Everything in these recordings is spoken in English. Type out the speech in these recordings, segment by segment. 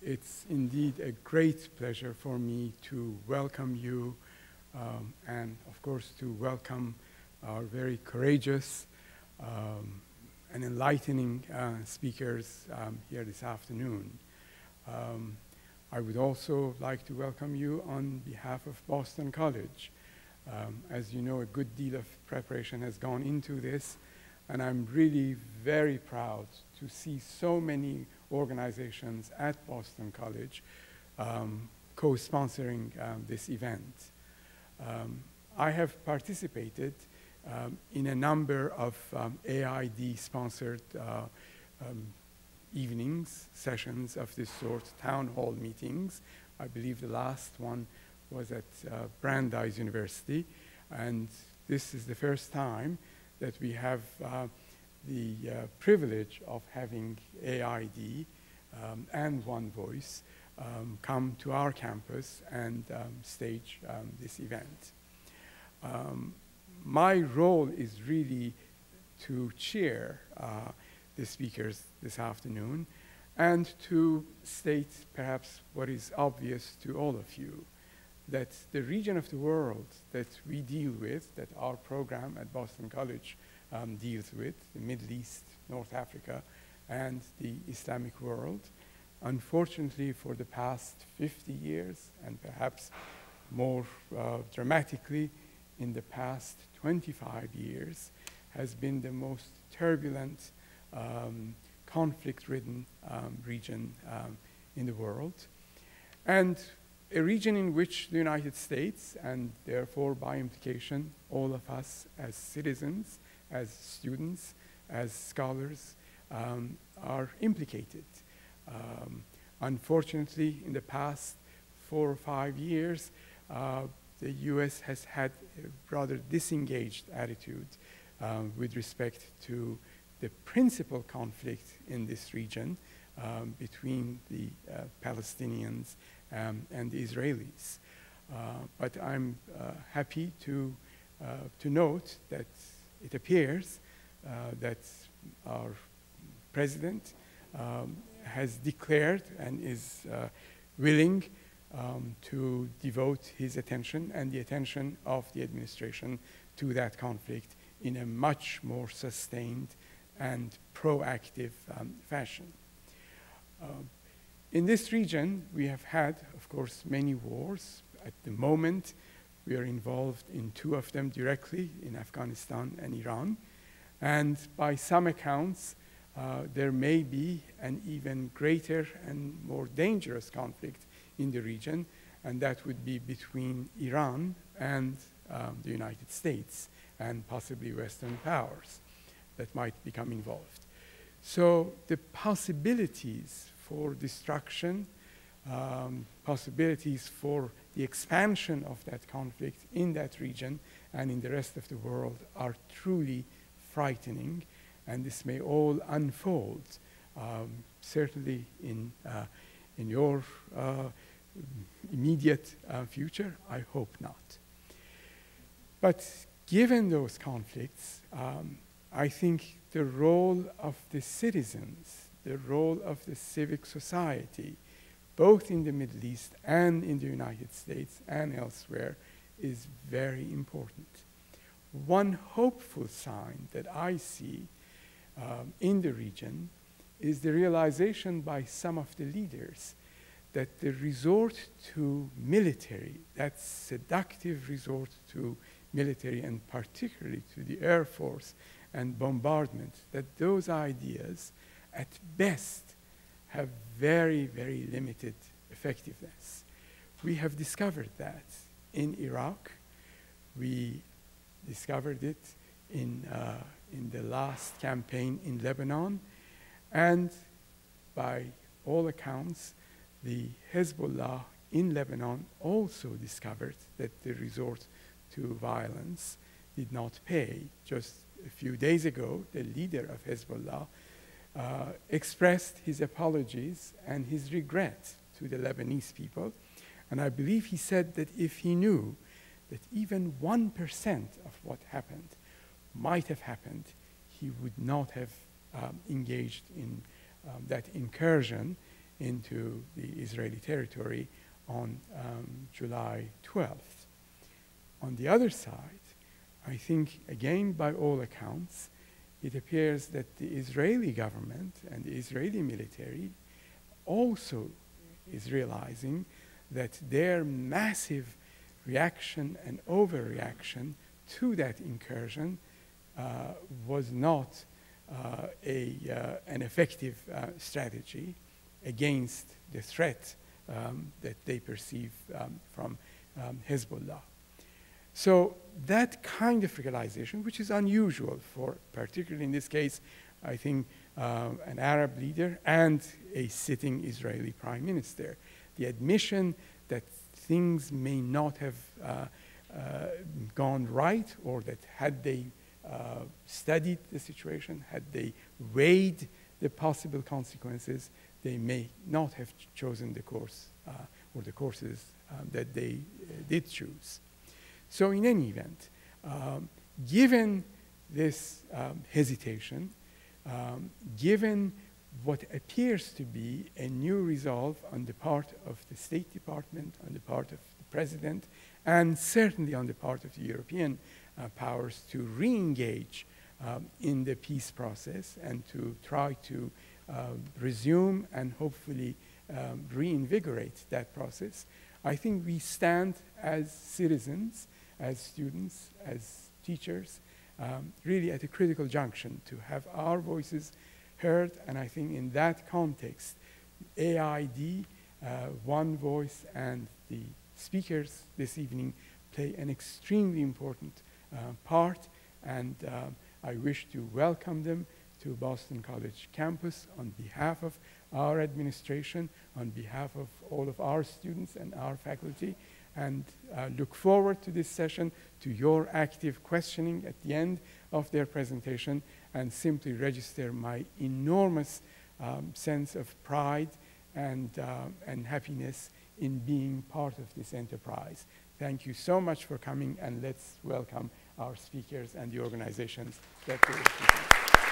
It's indeed a great pleasure for me to welcome you and, of course, to welcome our very courageous and enlightening speakers here this afternoon. I would also like to welcome you on behalf of Boston College. As you know, a good deal of preparation has gone into this, and I'm really very proud to see so many organizations at Boston College co-sponsoring this event. I have participated in a number of AID-sponsored evenings, sessions of this sort, town hall meetings. I believe the last one was at Brandeis University, and this is the first time that we have the privilege of having AID and One Voice come to our campus and stage this event. My role is really to chair the speakers this afternoon and to state perhaps what is obvious to all of you, that the region of the world that we deal with, that our program at Boston College deals with, the Middle East, North Africa, and the Islamic world, unfortunately for the past 50 years, and perhaps more dramatically in the past 25 years, has been the most turbulent, conflict-ridden region in the world. And a region in which the United States, and therefore by implication all of us as citizens, as students, as scholars, are implicated. Unfortunately, in the past 4 or 5 years, the US has had a rather disengaged attitude with respect to the principal conflict in this region between the Palestinians and the Israelis. But I'm happy to note that it appears that our president has declared and is willing to devote his attention and the attention of the administration to that conflict in a much more sustained and proactive fashion. In this region, we have had, of course, many wars. At the moment, we are involved in 2 of them directly, in Afghanistan and Iran. And by some accounts, there may be an even greater and more dangerous conflict in the region, and that would be between Iran and the United States, and possibly Western powers that might become involved. So the possibilities for destruction, possibilities for the expansion of that conflict in that region and in the rest of the world are truly frightening, and this may all unfold, certainly in your immediate future. I hope not. But given those conflicts, I think the role of the citizens, the role of the civic society, both in the Middle East and in the United States and elsewhere, is very important. One hopeful sign that I see in the region is the realization by some of the leaders that the resort to military, that seductive resort to military and particularly to the Air Force and bombardment, that those ideas at best have very, very limited effectiveness. We have discovered that in Iraq. We discovered it in the last campaign in Lebanon, and by all accounts, the Hezbollah in Lebanon also discovered that the resort to violence did not pay. Just a few days ago, the leader of Hezbollah expressed his apologies and his regret to the Lebanese people, and I believe he said that if he knew that even 1% of what happened might have happened, he would not have engaged in that incursion into the Israeli territory on July 12th. On the other side, I think, again, by all accounts, it appears that the Israeli government and the Israeli military also is realizing that their massive reaction and overreaction to that incursion was not an effective strategy against the threat that they perceive from Hezbollah. So that kind of realization, which is unusual for, particularly in this case, I think, an Arab leader and a sitting Israeli prime minister, the admission that things may not have gone right, or that had they studied the situation, had they weighed the possible consequences, they may not have chosen the course or the courses that they did choose. So in any event, given this hesitation, given what appears to be a new resolve on the part of the State Department, on the part of the President, and certainly on the part of the European powers to re-engage in the peace process and to try to resume and hopefully reinvigorate that process, I think we stand as citizens, as students, as teachers, really at a critical junction to have our voices heard. And I think in that context, AID, One Voice, and the speakers this evening play an extremely important part. And I wish to welcome them to Boston College campus on behalf of our administration, on behalf of all of our students and our faculty, and look forward to this session, to your active questioning at the end of their presentation, and simply register my enormous sense of pride and happiness in being part of this enterprise. Thank you so much for coming, and let's welcome our speakers and the organizations that they represent.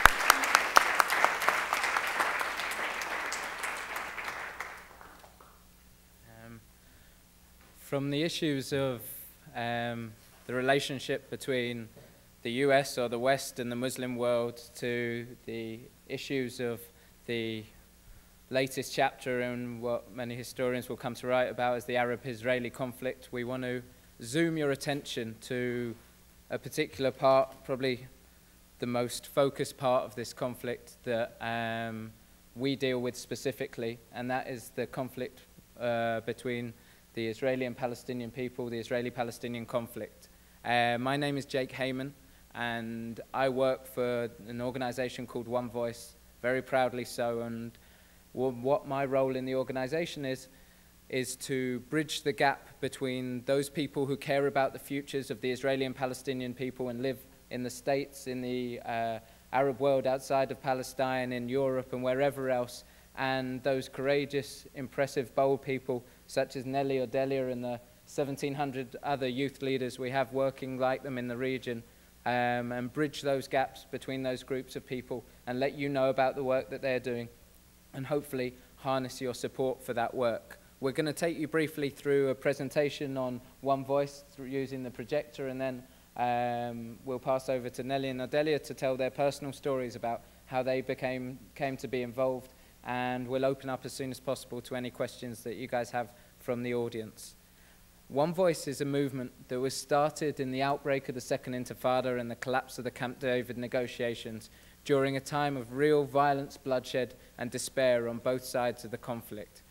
From the issues of the relationship between the US or the West and the Muslim world to the issues of the latest chapter in what many historians will come to write about as the Arab-Israeli conflict, we want to zoom your attention to a particular part, probably the most focused part of this conflict that we deal with specifically, and that is the conflict between the Israeli and Palestinian people, the Israeli-Palestinian conflict. My name is Jake Heyman, and I work for an organization called One Voice, very proudly so, and what my role in the organization is to bridge the gap between those people who care about the futures of the Israeli and Palestinian people and live in the States, in the Arab world outside of Palestine, in Europe and wherever else, and those courageous, impressive, bold people such as Nelly or Delia and the 1,700 other youth leaders we have working like them in the region, and bridge those gaps between those groups of people and let you know about the work that they're doing and hopefully harness your support for that work. We're going to take you briefly through a presentation on One Voice through using the projector, and then we'll pass over to Nelly and Delia to tell their personal stories about how they came to be involved, and we'll open up as soon as possible to any questions that you guys have from the audience. One Voice is a movement that was started in the outbreak of the Second Intifada and the collapse of the Camp David negotiations during a time of real violence, bloodshed, and despair on both sides of the conflict.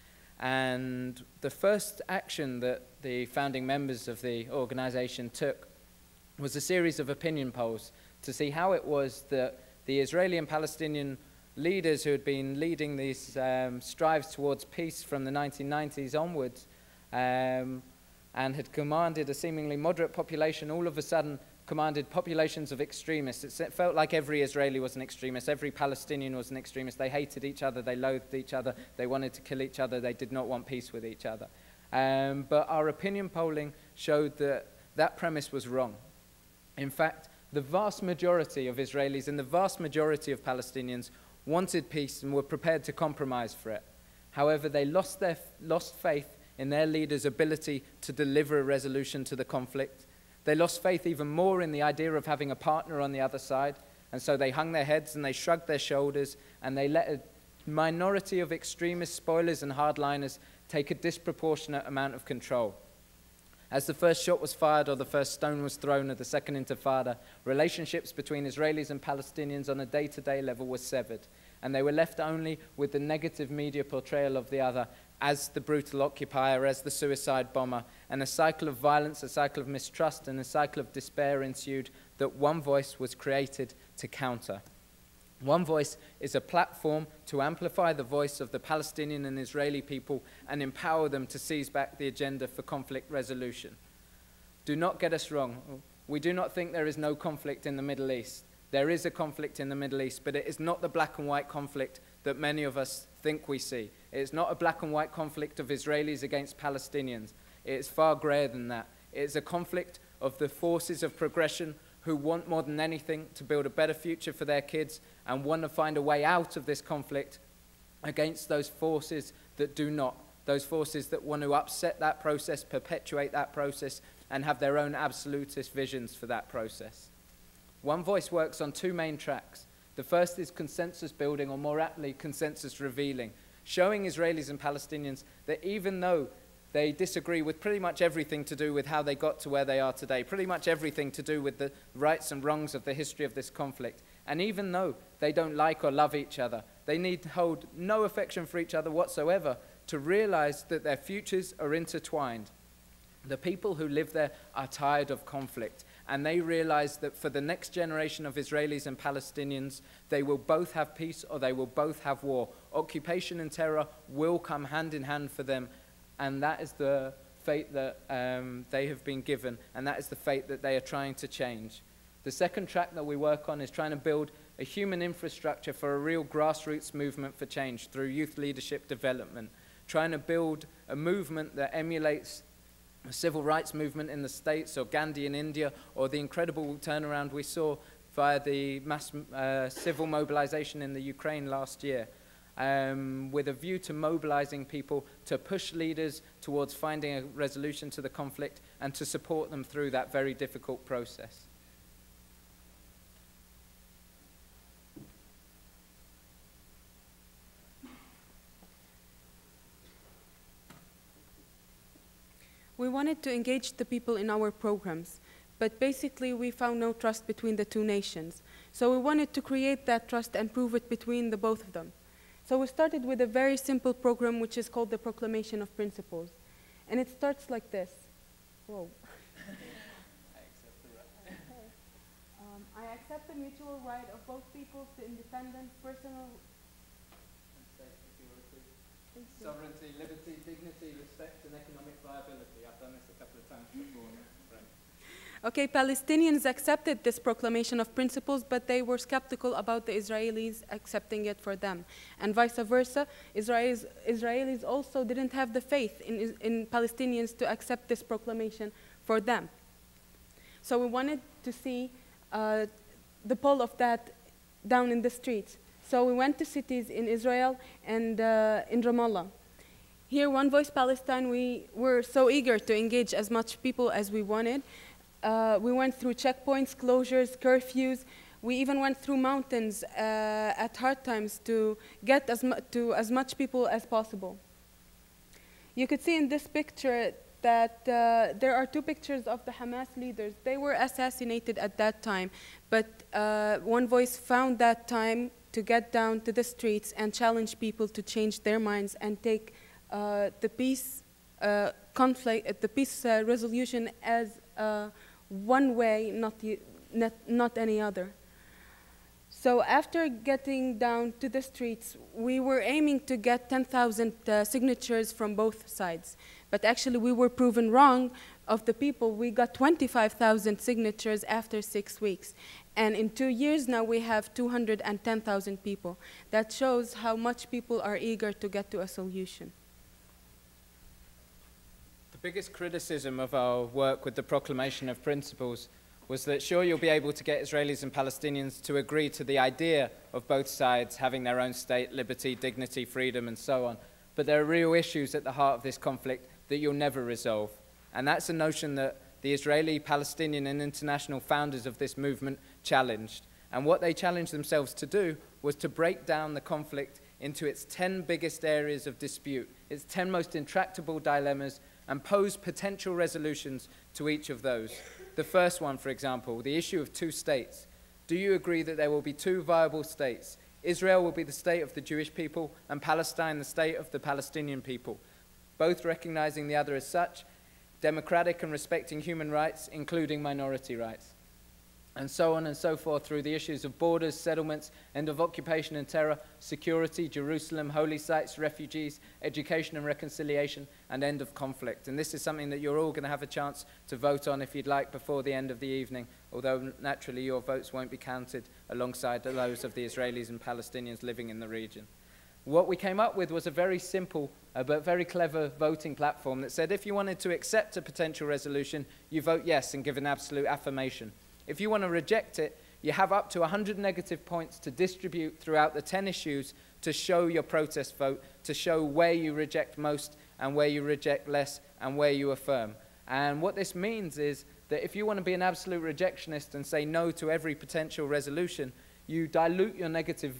And the first action that the founding members of the organization took was a series of opinion polls to see how it was that the Israeli and Palestinian leaders who had been leading these strives towards peace from the 1990s onwards and had commanded a seemingly moderate population, all of a sudden commanded populations of extremists. It felt like every Israeli was an extremist, every Palestinian was an extremist. They hated each other, they loathed each other, they wanted to kill each other, they did not want peace with each other. But our opinion polling showed that that premise was wrong. In fact, the vast majority of Israelis and the vast majority of Palestinians wanted peace and were prepared to compromise for it. However, they lost faith in their leaders' ability to deliver a resolution to the conflict. They lost faith even more in the idea of having a partner on the other side, and so they hung their heads and they shrugged their shoulders, and they let a minority of extremist spoilers and hardliners take a disproportionate amount of control. As the first shot was fired or the first stone was thrown of the Second Intifada, relationships between Israelis and Palestinians on a day-to-day level were severed, and they were left only with the negative media portrayal of the other as the brutal occupier, as the suicide bomber, and a cycle of violence, a cycle of mistrust, and a cycle of despair ensued that One Voice was created to counter. One Voice is a platform to amplify the voice of the Palestinian and Israeli people and empower them to seize back the agenda for conflict resolution. Do not get us wrong. We do not think there is no conflict in the Middle East. There is a conflict in the Middle East, but it is not the black and white conflict that many of us think we see. It is not a black and white conflict of Israelis against Palestinians. It is far greater than that. It is a conflict of the forces of progression who want more than anything to build a better future for their kids and want to find a way out of this conflict against those forces that do not, those forces that want to upset that process, perpetuate that process, and have their own absolutist visions for that process. One Voice works on two main tracks. The first is consensus building, or more aptly, consensus revealing, showing Israelis and Palestinians that even though they disagree with pretty much everything to do with how they got to where they are today, pretty much everything to do with the rights and wrongs of the history of this conflict. And even though they don't like or love each other, they need to hold no affection for each other whatsoever to realize that their futures are intertwined. The people who live there are tired of conflict, and they realize that for the next generation of Israelis and Palestinians, they will both have peace or they will both have war. Occupation and terror will come hand in hand for them, and that is the fate that they have been given, and that is the fate that they are trying to change. The second track that we work on is trying to build a human infrastructure for a real grassroots movement for change through youth leadership development, trying to build a movement that emulates a civil rights movement in the States or Gandhi in India, or the incredible turnaround we saw via the mass civil mobilization in the Ukraine last year. With a view to mobilizing people to push leaders towards finding a resolution to the conflict and to support them through that very difficult process. We wanted to engage the people in our programs, but basically we found no trust between the two nations. So we wanted to create that trust and prove it between the both of them. So we started with a very simple program which is called the Proclamation of Principles. And it starts like this. Whoa. I accept the mutual right of both peoples to independent, personal, sovereignty, liberty, dignity, respect, and economic viability. I've done this a couple of times before. Okay, Palestinians accepted this proclamation of principles, but they were skeptical about the Israelis accepting it for them. And vice versa, Israelis also didn't have the faith in Palestinians to accept this proclamation for them. So we wanted to see the pull of that down in the streets. So we went to cities in Israel and in Ramallah. Here, One Voice Palestine, we were so eager to engage as much people as we wanted. We went through checkpoints, closures, curfews. We even went through mountains at hard times to get to as much people as possible. You could see in this picture that there are two pictures of the Hamas leaders. They were assassinated at that time, but One Voice found that time to get down to the streets and challenge people to change their minds and take the peace conflict, the peace resolution as one way, not any other. So after getting down to the streets, we were aiming to get 10,000 signatures from both sides. But actually, we were proven wrong. Of the people, we got 25,000 signatures after 6 weeks. And in 2 years now, we have 210,000 people. That shows how much people are eager to get to a solution. The biggest criticism of our work with the Proclamation of Principles was that sure, you'll be able to get Israelis and Palestinians to agree to the idea of both sides having their own state, liberty, dignity, freedom, and so on. but there are real issues at the heart of this conflict that you'll never resolve. And that's a notion that the Israeli, Palestinian, and international founders of this movement challenged. And what they challenged themselves to do was to break down the conflict into its 10 biggest areas of dispute, its 10 most intractable dilemmas, and pose potential resolutions to each of those. The first one, for example, the issue of two states. Do you agree that there will be two viable states? Israel will be the state of the Jewish people, and Palestine the state of the Palestinian people, both recognizing the other as such, democratic and respecting human rights, including minority rights, and so on and so forth through the issues of borders, settlements, end of occupation and terror, security, Jerusalem, holy sites, refugees, education and reconciliation, and end of conflict. And this is something that you're all going to have a chance to vote on if you'd like before the end of the evening, although naturally your votes won't be counted alongside those of the Israelis and Palestinians living in the region. What we came up with was a very simple but very clever voting platform that said if you wanted to accept a potential resolution, you vote yes and give an absolute affirmation. If you want to reject it, you have up to 100 negative points to distribute throughout the 10 issues to show your protest vote, to show where you reject most and where you reject less and where you affirm. And what this means is that if you want to be an absolute rejectionist and say no to every potential resolution, you dilute your negative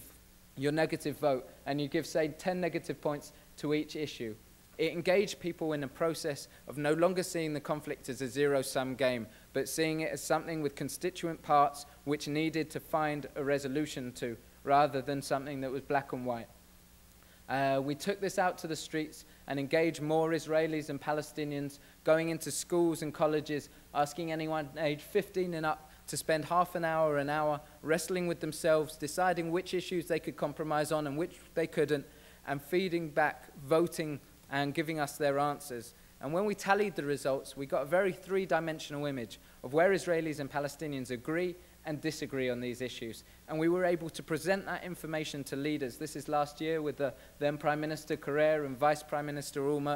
vote and you give, say, 10 negative points to each issue. It engaged people in a process of no longer seeing the conflict as a zero-sum game, but seeing it as something with constituent parts which needed to find a resolution to, rather than something that was black and white. We took this out to the streets and engaged more Israelis and Palestinians, going into schools and colleges, asking anyone aged 15 and up to spend half an hour, wrestling with themselves, deciding which issues they could compromise on and which they couldn't, and feeding back, voting, and giving us their answers. And when we tallied the results, we got a very three-dimensional image of where Israelis and Palestinians agree and disagree on these issues. And we were able to present that information to leaders. This is last year with the then Prime Minister Correa and Vice Prime Minister Ulmer.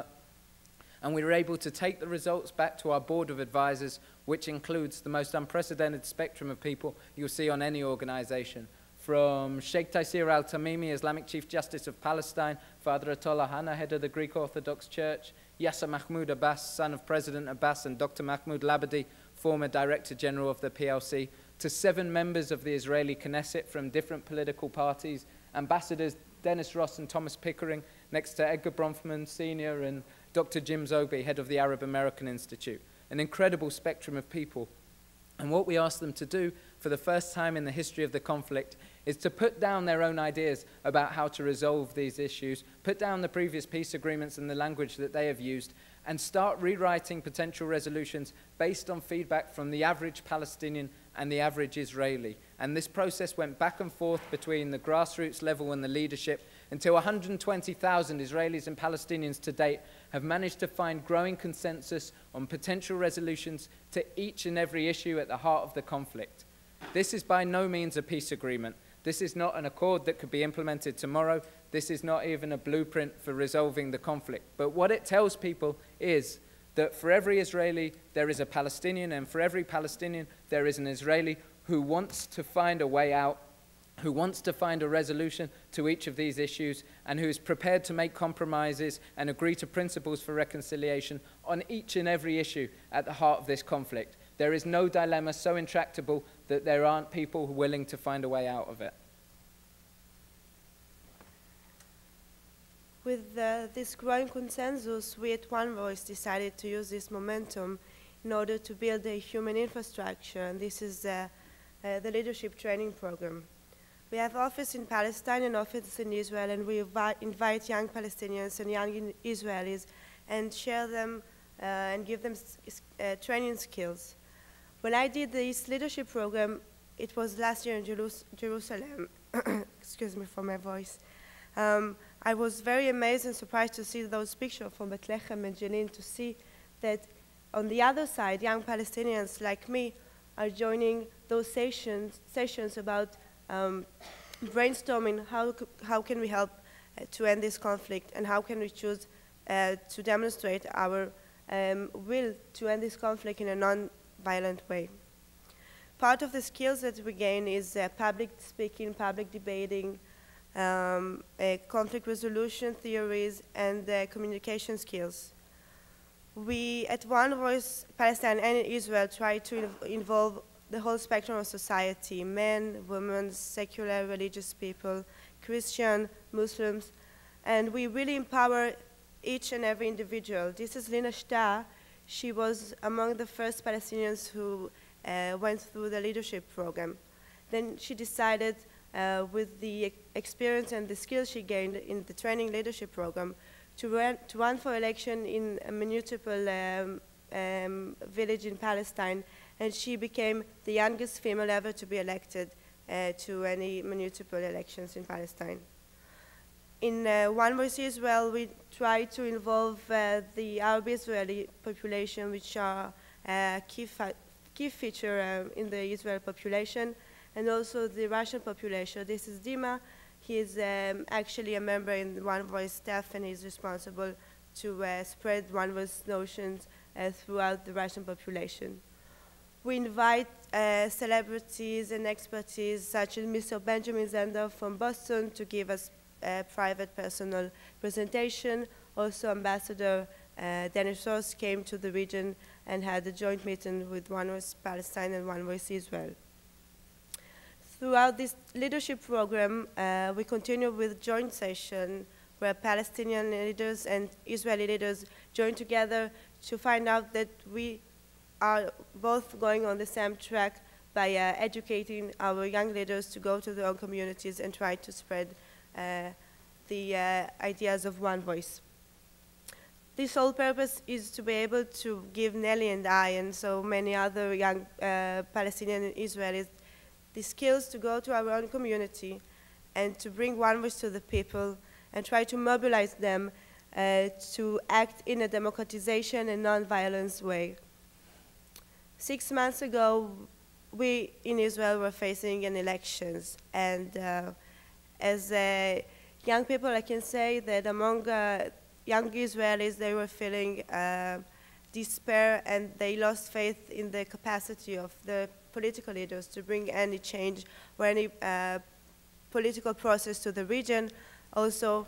And we were able to take the results back to our board of advisors, which includes the most unprecedented spectrum of people you'll see on any organization. From Sheikh Taysir al-Tamimi, Islamic Chief Justice of Palestine, Father Ayatollah Hanna, head of the Greek Orthodox Church, Yasser Mahmoud Abbas, son of President Abbas, and Dr. Mahmoud Labadi, former Director General of the PLC, to 7 members of the Israeli Knesset from different political parties, Ambassadors Dennis Ross and Thomas Pickering, next to Edgar Bronfman Sr. and Dr. Jim Zobe, head of the Arab American Institute. An incredible spectrum of people. And what we asked them to do for the first time in the history of the conflict is to put down their own ideas about how to resolve these issues, put down the previous peace agreements and the language that they have used, and start rewriting potential resolutions based on feedback from the average Palestinian and the average Israeli. And this process went back and forth between the grassroots level and the leadership until 120,000 Israelis and Palestinians to date have managed to find growing consensus on potential resolutions to each and every issue at the heart of the conflict. This is by no means a peace agreement. This is not an accord that could be implemented tomorrow. This is not even a blueprint for resolving the conflict. But what it tells people is that for every Israeli, there is a Palestinian, and for every Palestinian, there is an Israeli who wants to find a way out, who wants to find a resolution to each of these issues, and who is prepared to make compromises and agree to principles for reconciliation on each and every issue at the heart of this conflict. There is no dilemma so intractable that there aren't people willing to find a way out of it. With this growing consensus, we at One Voice decided to use this momentum in order to build a human infrastructure, and this is the leadership training program. We have office in Palestine and office in Israel, and we invite young Palestinians and young Israelis and share them and give them training skills. When I did this leadership program, it was last year in Jerusalem. Excuse me for my voice. I was very amazed and surprised to see those pictures from Bethlehem and Jenin, to see that on the other side, young Palestinians like me are joining those sessions about brainstorming how can we help to end this conflict, and how can we choose to demonstrate our will to end this conflict in a non-violent way. Part of the skills that we gain is public speaking, public debating, conflict resolution theories, and communication skills. We, at One Voice Palestine and Israel, try to involve the whole spectrum of society: men, women, secular, religious people, Christian, Muslims, and we really empower each and every individual. This is Lina Shtar. She was among the first Palestinians who went through the leadership program. Then she decided, with the experience and the skills she gained in the training leadership program, to run for election in a municipal village in Palestine, and she became the youngest female ever to be elected to any municipal elections in Palestine. In One Voice Israel, we try to involve the Arab-Israeli population, which are a key feature in the Israeli population, and also the Russian population. This is Dima. He is actually a member in the One Voice staff, and he's responsible to spread One Voice notions throughout the Russian population. We invite celebrities and expertise such as Mr. Benjamin Zender from Boston to give us a private personal presentation. Also, Ambassador Dennis Ross came to the region and had a joint meeting with One Voice Palestine and One Voice Israel. Throughout this leadership program, we continue with joint session where Palestinian leaders and Israeli leaders join together to find out that we are both going on the same track by educating our young leaders to go to their own communities and try to spread the ideas of One Voice. This whole purpose is to be able to give Nelly and I and so many other young Palestinian and Israelis the skills to go to our own community and to bring One Voice to the people and try to mobilize them to act in a democratization and non-violence way. 6 months ago, we in Israel were facing an elections, and as young people, I can say that among young Israelis, they were feeling despair, and they lost faith in the capacity of the political leaders to bring any change or any political process to the region. Also,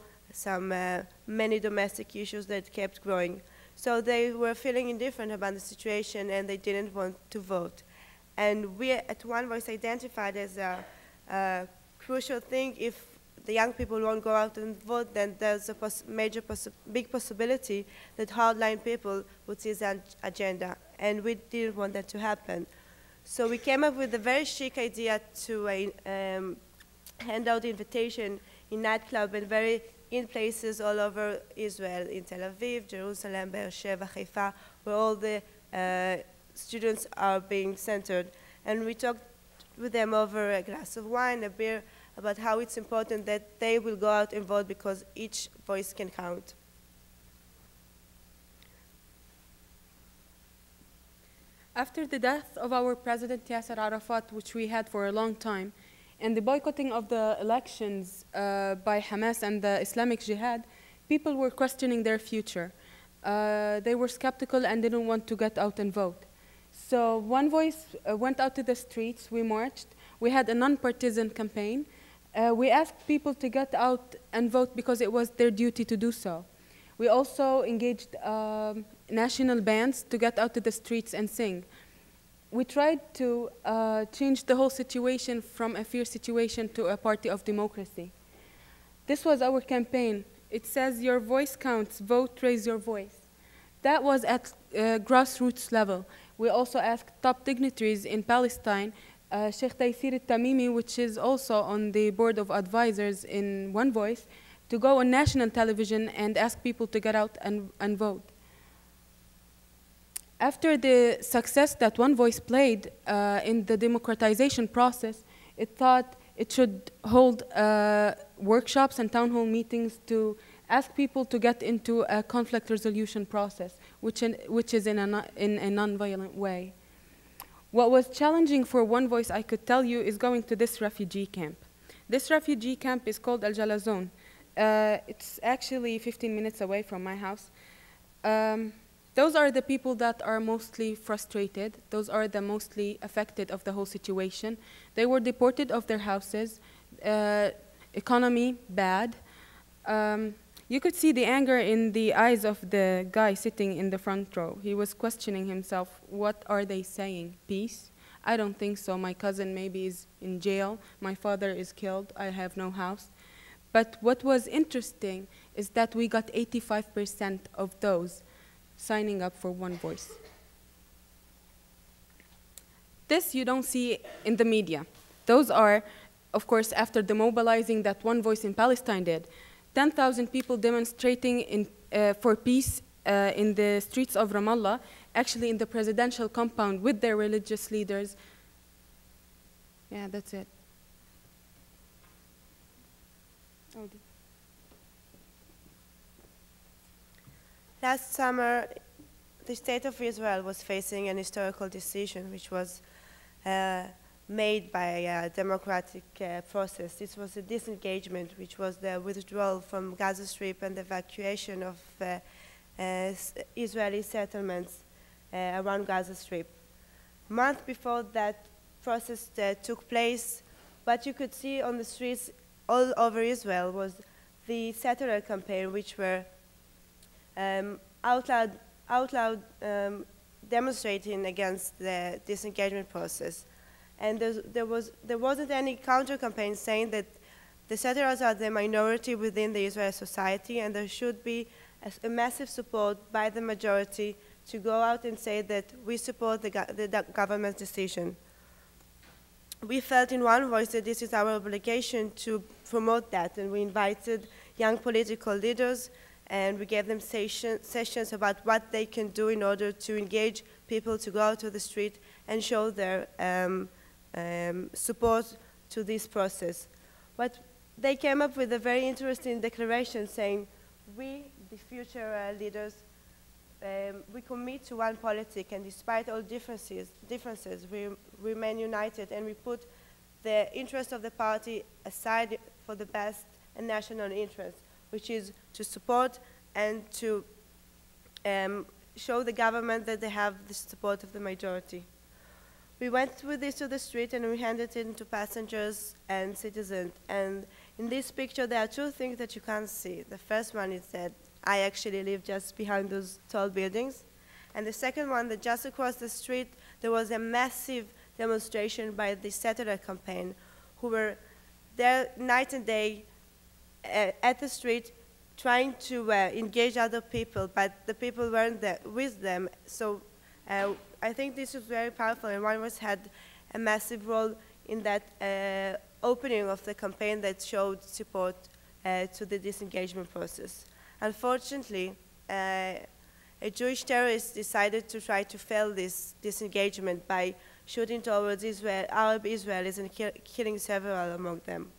many domestic issues that kept growing. So they were feeling indifferent about the situation, and they didn't want to vote. And we at One Voice identified as a crucial thing. If the young people won't go out and vote, then there's a big possibility that hardline people would seize the agenda, and we didn't want that to happen. So we came up with a very chic idea to hand out invitation in nightclub and in places all over Israel, in Tel Aviv, Jerusalem, Be'er Sheva, Haifa, where all the students are being centered. And we talked with them over a glass of wine, a beer, about how it's important that they will go out and vote because each voice can count. After the death of our President Yasser Arafat, which we had for a long time, and the boycotting of the elections by Hamas and the Islamic Jihad, people were questioning their future. They were skeptical and didn't want to get out and vote. So One Voice went out to the streets, we marched, we had a non-partisan campaign. We asked people to get out and vote because it was their duty to do so. We also engaged national bands to get out to the streets and sing. We tried to change the whole situation from a fear situation to a party of democracy. This was our campaign. It says, your voice counts, vote, raise your voice. That was at grassroots level. We also asked top dignitaries in Palestine, Sheikh Taysir al-Tamimi, which is also on the board of advisors in One Voice, to go on national television and ask people to get out and vote. After the success that One Voice played in the democratization process, it thought it should hold workshops and town hall meetings to ask people to get into a conflict resolution process, which is in a non-violent way. What was challenging for One Voice, I could tell you, is going to this refugee camp. This refugee camp is called Al Jalazon. It's actually 15 minutes away from my house. Those are the people that are mostly frustrated. Those are the mostly affected of the whole situation. They were deported of their houses. economy, bad. You could see the anger in the eyes of the guy sitting in the front row. He was questioning himself, what are they saying? Peace? I don't think so. My cousin maybe is in jail. My father is killed. I have no house. But what was interesting is that we got 85% of those signing up for One Voice. This you don't see in the media. Those are, of course, after the mobilizing that One Voice in Palestine did. 10,000 people demonstrating for peace in the streets of Ramallah, actually in the presidential compound with their religious leaders. Yeah, that's it. Last summer, the State of Israel was facing an historical decision which was made by a democratic process. This was a disengagement, which was the withdrawal from Gaza Strip and the evacuation of Israeli settlements around Gaza Strip. A month before that process took place, what you could see on the streets all over Israel was the settler campaign, which were out loud demonstrating against the disengagement process. And there wasn't any counter-campaign saying that the settlers are the minority within the Israeli society, and there should be a massive support by the majority to go out and say that we support the government's decision. We felt in One Voice that this is our obligation to promote that, and we invited young political leaders, and we gave them sessions about what they can do in order to engage people to go out to the street and show their support to this process. But they came up with a very interesting declaration saying, we, the future leaders, we commit to one politic, and despite all differences, we remain united, and we put the interest of the party aside for the best and national interest, which is to support and to show the government that they have the support of the majority. We went with this to the street, and we handed it to passengers and citizens. And in this picture, there are two things that you can't see. The first one is that I actually live just behind those tall buildings. And the second one, that just across the street, there was a massive demonstration by the settler campaign, who were there night and day at the street trying to engage other people, but the people weren't there with them. So I think this was very powerful, and One Voice had a massive role in that opening of the campaign that showed support to the disengagement process. Unfortunately, a Jewish terrorist decided to try to fail this disengagement by shooting towards Arab Israelis and killing several among them.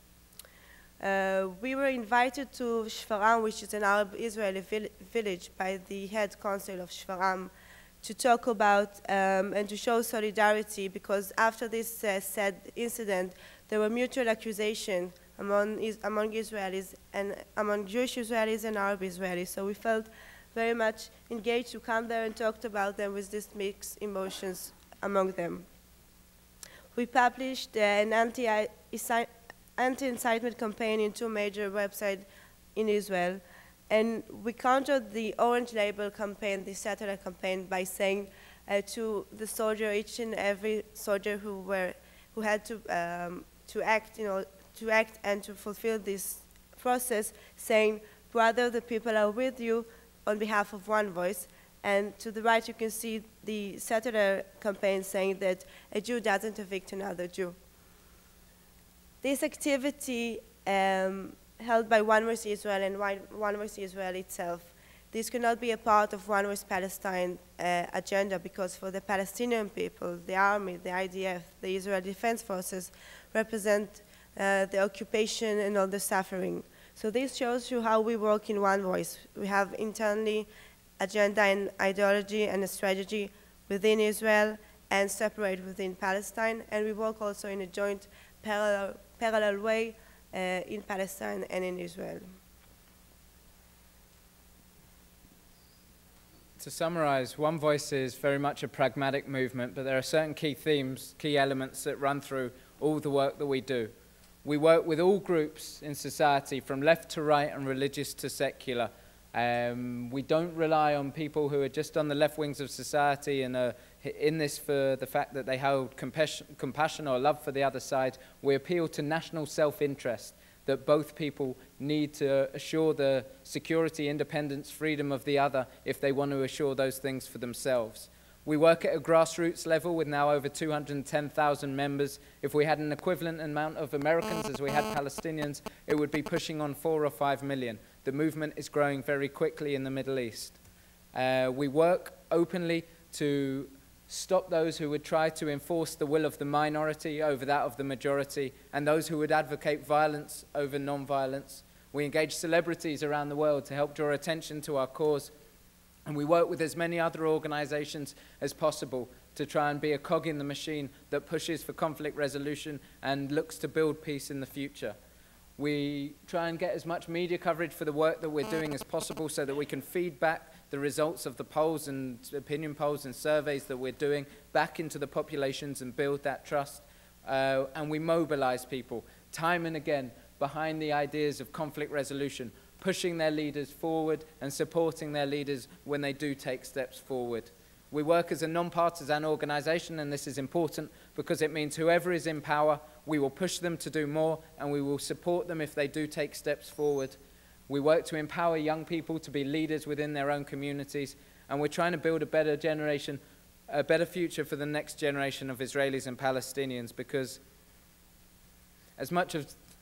We were invited to Shfaram, which is an Arab Israeli village, by the head consul of Shfaram, to talk about and to show solidarity, because after this sad incident, there were mutual accusations among Israelis and among Jewish Israelis and Arab Israelis. So we felt very much engaged to come there and talked about them with these mixed emotions among them. We published an anti-incitement campaign in 2 major websites in Israel. And we countered the Orange Label campaign, the satellite campaign, by saying to the soldier, each and every soldier who had to act, to act and to fulfill this process, saying, "Brother, the people are with you on behalf of One Voice." And to the right, you can see the satellite campaign saying that a Jew doesn't evict another Jew. This activity held by One Voice Israel and One Voice Israel itself. This cannot be a part of One Voice Palestine agenda, because for the Palestinian people, the army, the IDF, the Israel Defense Forces represent the occupation and all the suffering. So this shows you how we work in One Voice. We have internally agenda and ideology and a strategy within Israel and separate within Palestine, and we work also in a joint parallel way in Palestine and in Israel. To summarize, One Voice is very much a pragmatic movement, but there are certain key themes, key elements that run through all the work that we do. We work with all groups in society, from left to right and religious to secular. We don't rely on people who are just on the left wings of society and are in this for the fact that they hold compassion or love for the other side. We appeal to national self-interest, that both people need to assure the security, independence, freedom of the other if they want to assure those things for themselves. We work at a grassroots level with now over 210,000 members. If we had an equivalent amount of Americans as we had Palestinians, it would be pushing on 4 or 5 million. The movement is growing very quickly in the Middle East. We work openly to stop those who would try to enforce the will of the minority over that of the majority, and those who would advocate violence over non-violence. We engage celebrities around the world to help draw attention to our cause. And we work with as many other organizations as possible to try and be a cog in the machine that pushes for conflict resolution and looks to build peace in the future. We try and get as much media coverage for the work that we're doing as possible so that we can feed back the results of the polls and opinion polls and surveys that we're doing back into the populations and build that trust. And we mobilize people time and again behind the ideas of conflict resolution, pushing their leaders forward and supporting their leaders when they do take steps forward. We work as a non-partisan organization, and this is important because it means whoever is in power, we will push them to do more, and we will support them if they do take steps forward. We work to empower young people to be leaders within their own communities, and we're trying to build a better generation, a better future for the next generation of Israelis and Palestinians, because as much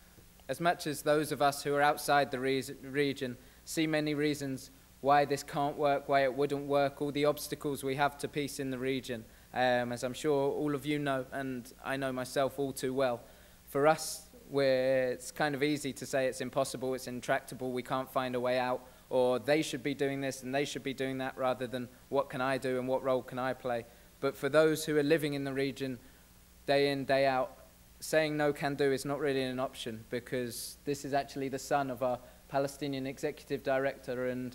as those of us who are outside the region see many reasons why this can't work, why it wouldn't work, all the obstacles we have to peace in the region, as I'm sure all of you know, and I know myself all too well. For us, it's kind of easy to say it's impossible, it's intractable, we can't find a way out, or they should be doing this and they should be doing that, rather than what can I do and what role can I play. But for those who are living in the region day in, day out, saying no can do is not really an option, because this is actually the son of our Palestinian executive director, and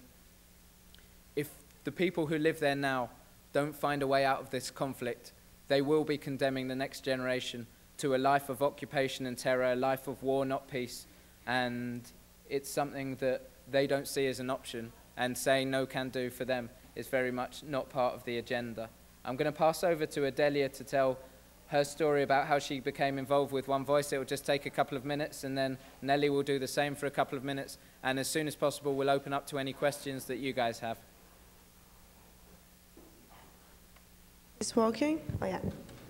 if the people who live there now don't find a way out of this conflict, they will be condemning the next generation to a life of occupation and terror, a life of war, not peace, and it's something that they don't see as an option, and saying no can do for them is very much not part of the agenda. I'm going to pass over to Adelia to tell her story about how she became involved with One Voice. It will just take a couple of minutes, and then Nelly will do the same for a couple of minutes, and as soon as possible we'll open up to any questions that you guys have. It's working? Oh yeah.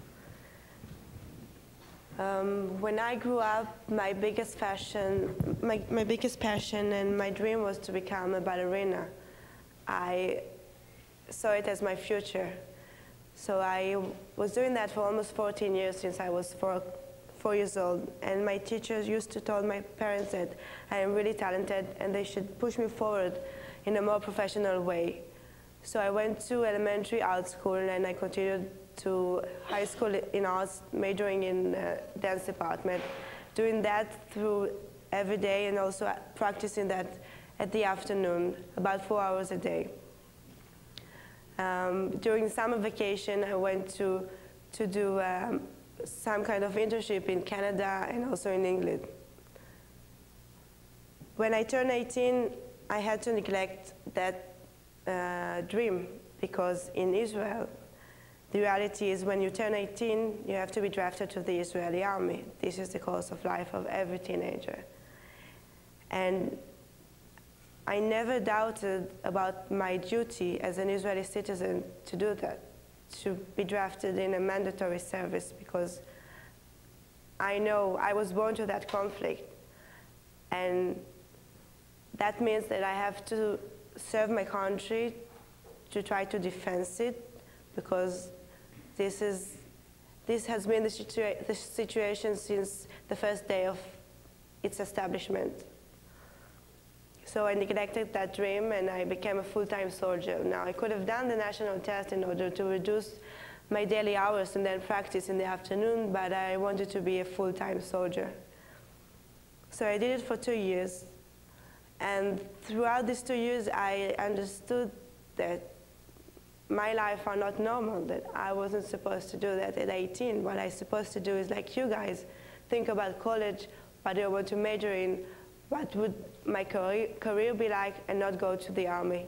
When I grew up, my biggest passion and my dream was to become a ballerina. I saw it as my future. So I was doing that for almost 14 years, since I was 4 years old. And my teachers used to tell my parents that I am really talented and they should push me forward in a more professional way. So I went to elementary art school, and I continued to high school in arts, majoring in dance department, doing that through every day, and also practicing that at the afternoon, about 4 hours a day. During summer vacation, I went to do some kind of internship in Canada and also in England. When I turned 18, I had to neglect that dream, because in Israel, the reality is when you turn 18, you have to be drafted to the Israeli army. This is the course of life of every teenager. And I never doubted about my duty as an Israeli citizen to do that, to be drafted in a mandatory service, because I know I was born to that conflict. And that means that I have to serve my country, to try to defend it, because this has been the situation since the first day of its establishment. So I neglected that dream, and I became a full-time soldier. Now, I could have done the national test in order to reduce my daily hours and then practice in the afternoon, but I wanted to be a full-time soldier. So I did it for 2 years. And throughout these 2 years, I understood that my life are not normal, that I wasn't supposed to do that at 18. What I'm supposed to do is, like you guys, think about college, but I want to major in what would my career be like and not go to the army.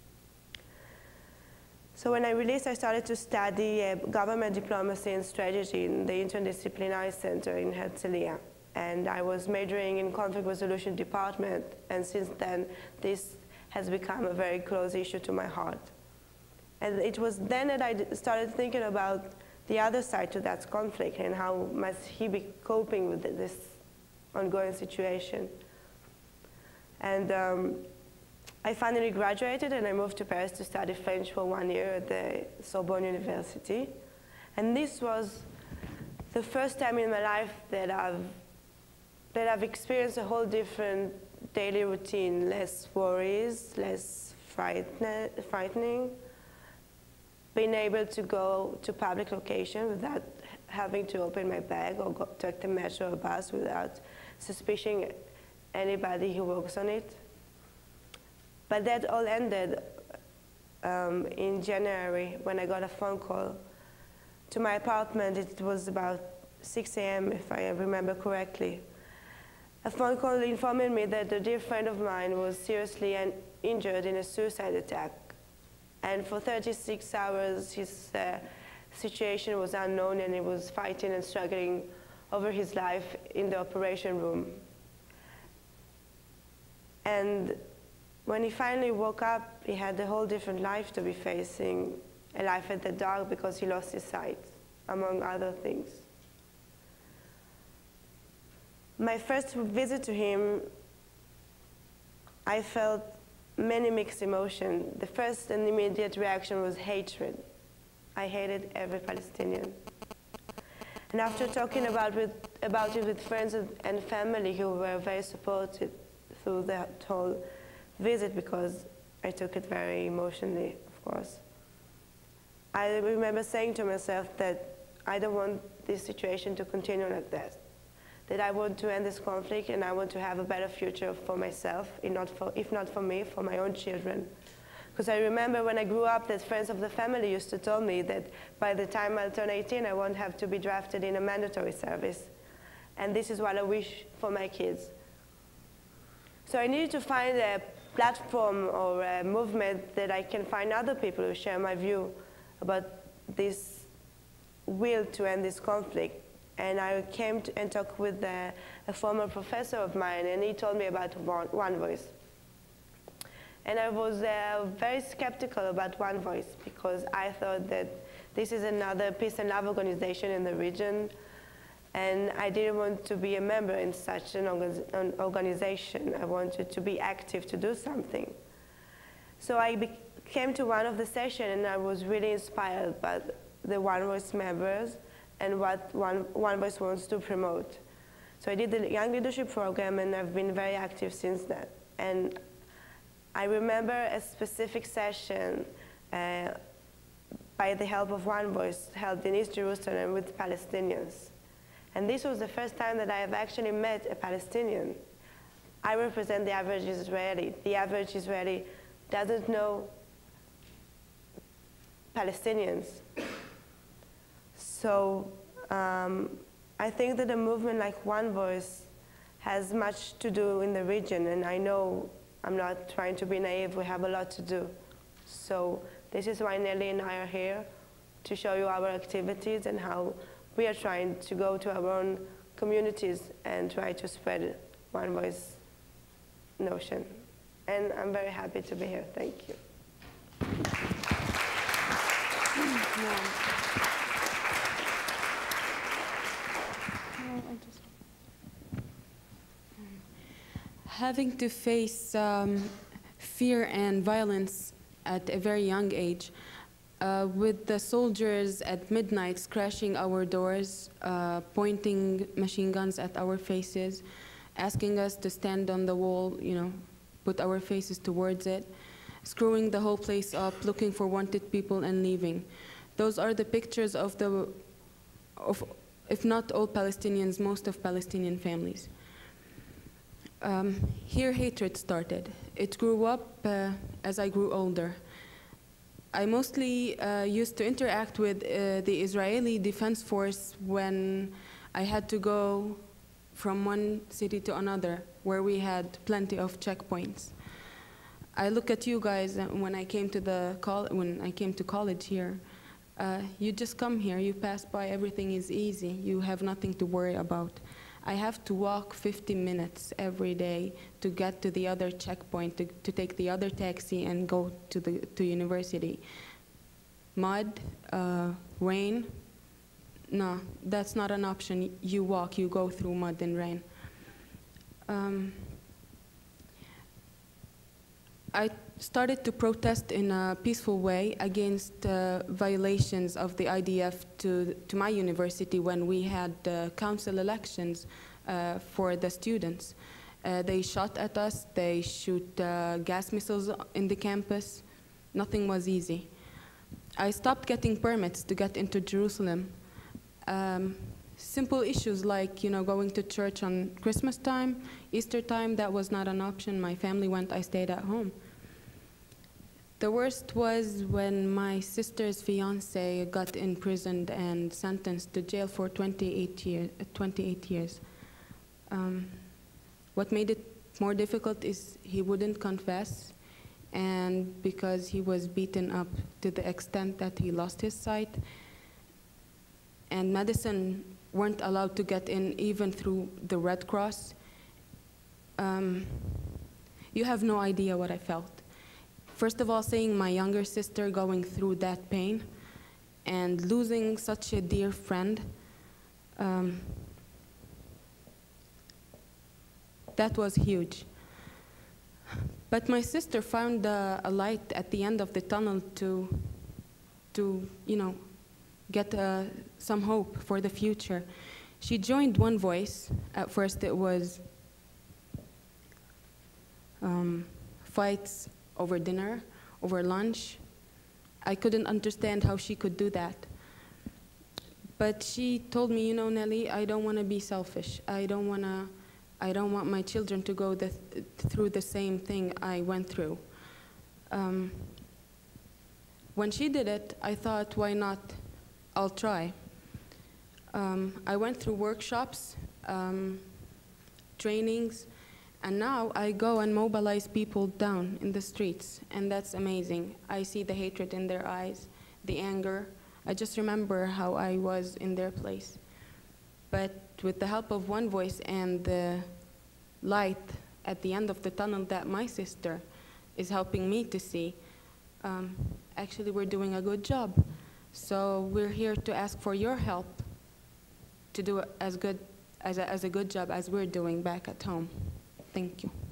So when I released, I started to study government diplomacy and strategy in the Interdisciplinary Center in Herzliya. And I was majoring in conflict resolution department, and since then, this has become a very close issue to my heart. And it was then that I started thinking about the other side to that conflict and how must he be coping with this ongoing situation. And I finally graduated and I moved to Paris to study French for 1 year at the Sorbonne University. And this was the first time in my life that I've experienced a whole different daily routine, less worries, less frightening, being able to go to public location without having to open my bag or go take the metro or bus without suspicion anybody who works on it. But that all ended in January when I got a phone call to my apartment. It was about 6 a.m. if I remember correctly. A phone call informing me that a dear friend of mine was seriously injured in a suicide attack. And for 36 hours his situation was unknown and he was fighting and struggling over his life in the operation room. And when he finally woke up, he had a whole different life to be facing, a life at the dark because he lost his sight, among other things. My first visit to him, I felt many mixed emotions. The first and immediate reaction was hatred. I hated every Palestinian. And after talking about it with friends and family who were very supportive through that whole visit, because I took it very emotionally, of course, I remember saying to myself that I don't want this situation to continue like that. That I want to end this conflict and I want to have a better future for myself, if not for me, for my own children. Because I remember when I grew up that friends of the family used to tell me that by the time I'll turn 18, I won't have to be drafted in a mandatory service. And this is what I wish for my kids. So I needed to find a platform or a movement that I can find other people who share my view about this will to end this conflict. And I came and talked with a former professor of mine, and he told me about One Voice. And I was very skeptical about One Voice because I thought that this is another peace and love organization in the region, and I didn't want to be a member in such an organization. I wanted to be active, to do something. So I came to one of the sessions, and I was really inspired by the One Voice members and what One Voice wants to promote. So I did the Young Leadership Program, and I've been very active since then. And I remember a specific session by the help of One Voice held in East Jerusalem with Palestinians. And this was the first time that I have actually met a Palestinian. I represent the average Israeli. The average Israeli doesn't know Palestinians. So I think that a movement like One Voice has much to do in the region, and I know I'm not trying to be naive, we have a lot to do. So this is why Nelly and I are here, to show you our activities and how we are trying to go to our own communities and try to spread One Voice notion. And I'm very happy to be here. Thank you. Having to face fear and violence at a very young age, with the soldiers at midnight crashing our doors, pointing machine guns at our faces, asking us to stand on the wall, put our faces towards it, screwing the whole place up, looking for wanted people and leaving. Those are the pictures of if not all Palestinians, most of Palestinian families. Here hatred started. It grew up as I grew older. I mostly used to interact with the Israeli Defense Force when I had to go from one city to another, where we had plenty of checkpoints. I look at you guys when I came to college here. You just come here, you pass by, everything is easy. You have nothing to worry about. I have to walk 50 minutes every day to get to the other checkpoint, to take the other taxi and go to university. Mud, rain, no, that's not an option. You walk, you go through mud and rain. I started to protest in a peaceful way against violations of the IDF to my university when we had council elections for the students. They shot at us, they shoot gas missiles in the campus. Nothing was easy. I stopped getting permits to get into Jerusalem. Simple issues like, going to church on Christmas time, Easter time, that was not an option. My family went, I stayed at home. The worst was when my sister's fiance got imprisoned and sentenced to jail for 28 years. What made it more difficult is he wouldn't confess, and because he was beaten up to the extent that he lost his sight, and medicine weren't allowed to get in even through the Red Cross. You have no idea what I felt. First of all, seeing my younger sister going through that pain and losing such a dear friend, that was huge. But my sister found a light at the end of the tunnel to get some hope for the future. She joined One Voice. At first it was fights over dinner, over lunch. I couldn't understand how she could do that. But she told me, Nelly, I don't want to be selfish. I don't want my children to go through the same thing I went through. When she did it, I thought, why not? I'll try. I went through workshops, trainings, and now I go and mobilize people down in the streets, and that's amazing. I see the hatred in their eyes, the anger. I just remember how I was in their place. But with the help of One Voice and the light at the end of the tunnel that my sister is helping me to see, actually we're doing a good job. So we're here to ask for your help to do as a good job as we're doing back at home. Thank you.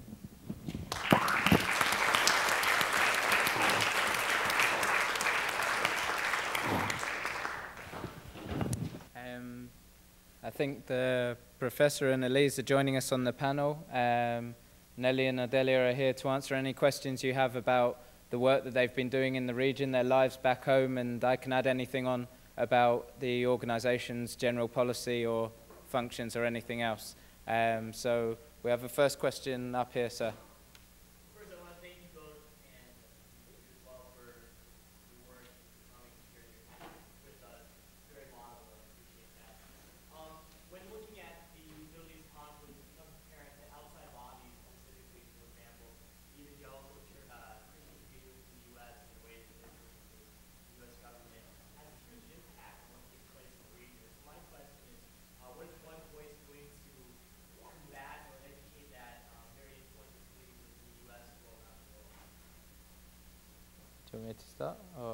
I think the professor and Elise are joining us on the panel. Nelly and Adelia are here to answer any questions you have about the work that they've been doing in the region, their lives back home, and I can add anything on about the organization's general policy or functions or anything else. So we have a first question up here, sir. First, I want to thank you both and you as well for your work coming here with us. Very laudable, I appreciate that. When looking at the Middle East conflict, it becomes apparent that outside lobbies, specifically, for example, even the Christian community in the U.S. and the ways that the U.S. government has a huge impact on what takes place in the region. So my question is, what is One Voice doing to combat or educate that very influential community within the U.S. as well as around the world? Do you want me to start? Or?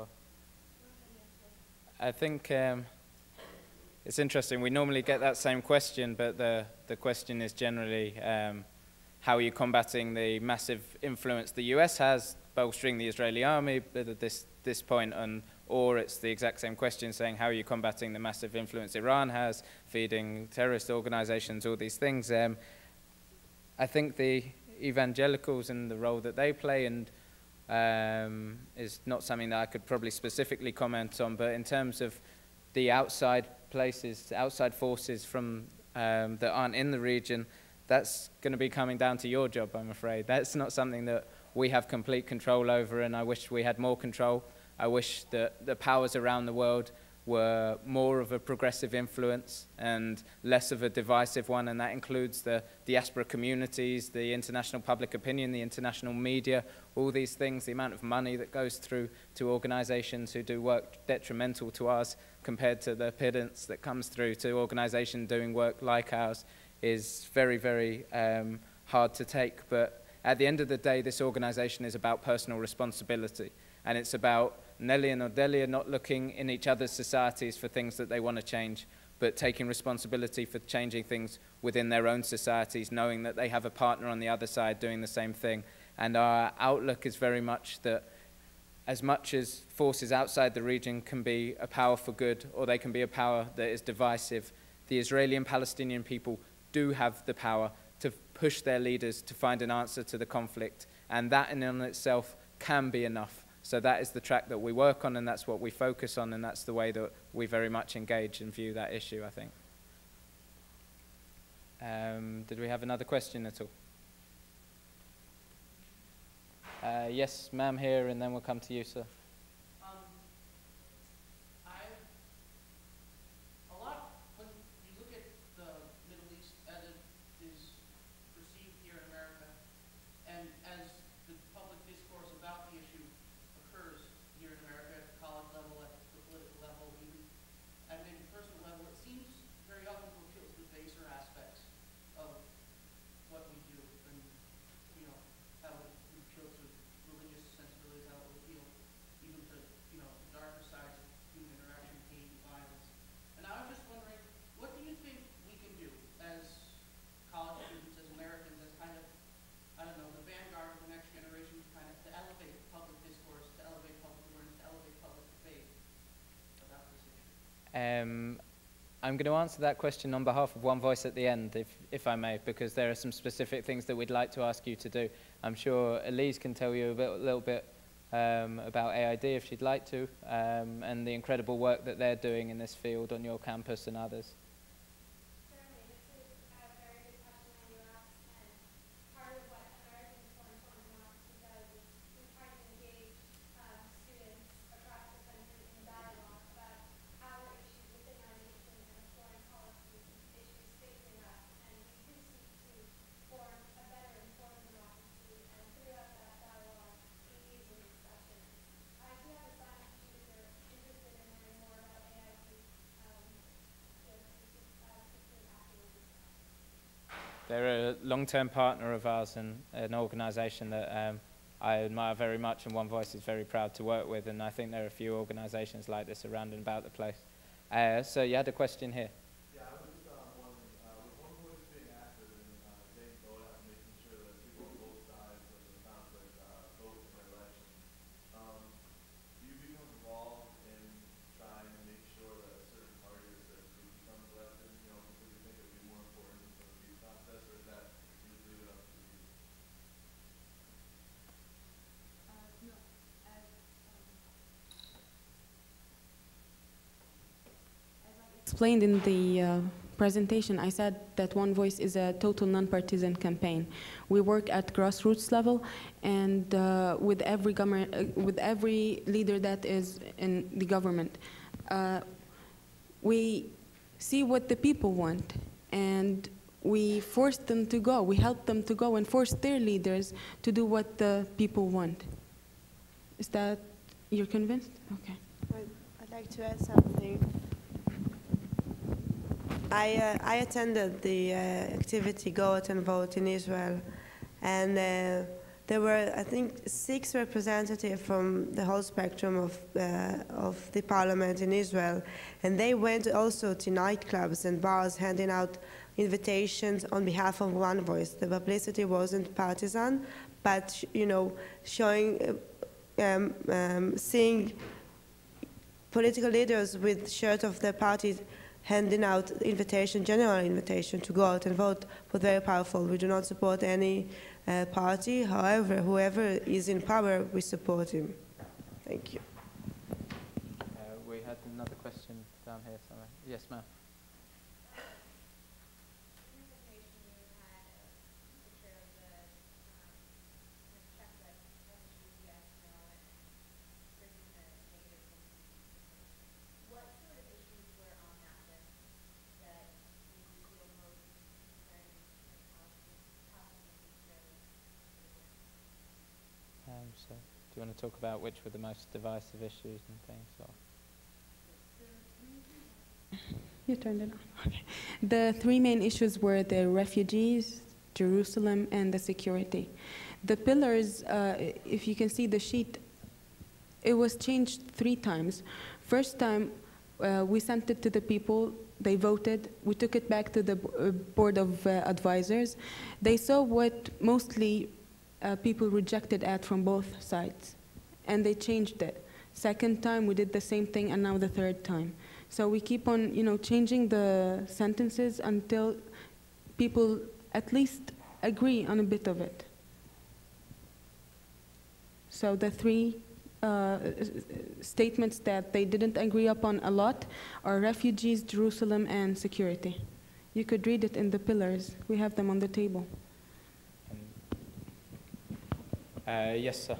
I think it's interesting. We normally get that same question, but the question is generally how are you combating the massive influence the US has, bolstering the Israeli army at this point, or it's the exact same question saying how are you combating the massive influence Iran has, feeding terrorist organizations, all these things. I think the evangelicals and the role that they play and is not something that I could probably specifically comment on, but in terms of the outside places, outside forces from that aren't in the region, that's going to be coming down to your job, I'm afraid. That's not something that we have complete control over, and I wish we had more control. I wish that the powers around the world were more of a progressive influence and less of a divisive one, and that includes the diaspora communities, the international public opinion, the international media, all these things, the amount of money that goes through to organizations who do work detrimental to ours compared to the pittance that comes through to organizations doing work like ours is very, very hard to take. But at the end of the day, this organization is about personal responsibility, and it's about Nelly and Odelia not looking in each other's societies for things that they want to change, but taking responsibility for changing things within their own societies, knowing that they have a partner on the other side doing the same thing. And our outlook is very much that as much as forces outside the region can be a power for good, or they can be a power that is divisive, the Israeli and Palestinian people do have the power to push their leaders to find an answer to the conflict, and that in and of itself can be enough. So that is the track that we work on, and that's what we focus on, and that's the way that we very much engage and view that issue, I think. Did we have another question at all? Yes, ma'am here, and then we'll come to you, sir. When you look at the Middle East as it is perceived here in America, and as the public discourse about the issue occurs here in America at the college level, at the political level, even at maybe personal level, it seems very often to appeal to the baser aspects of what we do, and you know how it would appeal to religious sensibilities, how it would appeal even to the darker sides of human interaction, hate, and violence. And I was just wondering, what do you think we can do as college students, as Americans, as kind of, I don't know, the vanguard of the next generation, kind of to elevate public discourse, to elevate public awareness, to elevate public debate about this issue? I'm going to answer that question on behalf of One Voice at the end, if I may, because there are some specific things that we'd like to ask you to do. I'm sure Elise can tell you a little bit about AID if she'd like to, and the incredible work that they're doing in this field on your campus and others. Certainly, this is a very good question that you asked, and part of what American Foreign Democracy does is we try to engage students across the country in dialogue about our issues within our nation and foreign policy issues facing us, and we do seek to form a better informed democracy, and throughout that dialogue, engage in discussion. I do have a son who's interested in learning more about AID. They're a long-term partner of ours and an organization that I admire very much, and One Voice is very proud to work with, and I think there are a few organizations like this around and about the place. So you had a question here. Yeah, I was just wondering, with One Voice being active in getting vote out and making sure that people on both sides of the conflict vote in their elections, do you become involved in trying to make sure that a certain party or a certain group becomes elected, because you think it would be more important for the peace process, or is that you just leave it up to you? No. As I explained in the presentation, I said that One Voice is a total non-partisan campaign. We work at grassroots level, and with every leader that is in the government. We see what the people want, and we force them to go. We help them to go and force their leaders to do what the people want. Is that, you're convinced? Okay. I'd like to add something. I attended the activity Go Out and Vote in Israel, and there were, I think, 6 representatives from the whole spectrum of the parliament in Israel, and they went also to nightclubs and bars handing out invitations on behalf of One Voice. The publicity wasn't partisan, but showing, seeing political leaders with shirt of their parties handing out invitation, general invitation to go out and vote was very powerful. We do not support any party. However, whoever is in power, we support him. Thank you. We had another question down here somewhere. Yes, ma'am. What sort of you want to talk about which were the most divisive issues and things? Or? You turned it on. Okay. The three main issues were the refugees, Jerusalem, and the security. The pillars, if you can see the sheet, it was changed 3 times. First time, we sent it to the people. They voted. We took it back to the board of advisors. They saw what mostly people rejected from both sides, and they changed it. Second time, we did the same thing, and now the third time. So we keep on, changing the sentences until people at least agree on a bit of it. So the 3 statements that they didn't agree upon a lot are refugees, Jerusalem, and security. You could read it in the pillars. We have them on the table. Yes, sir.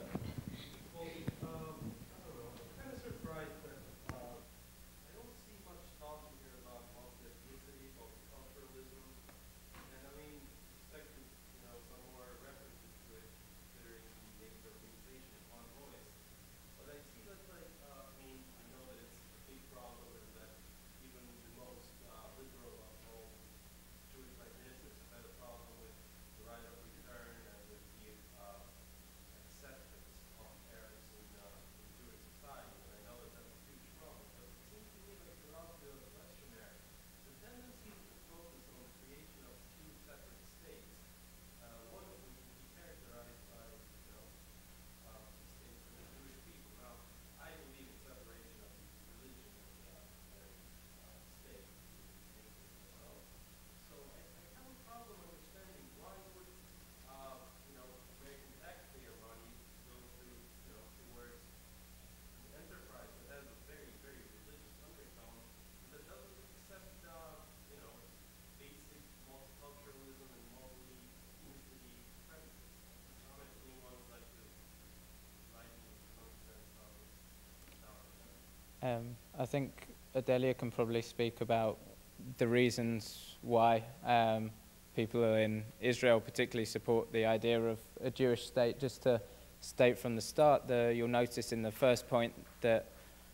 I think Adelia can probably speak about the reasons why people in Israel particularly support the idea of a Jewish state. Just to state from the start, you'll notice in the first point that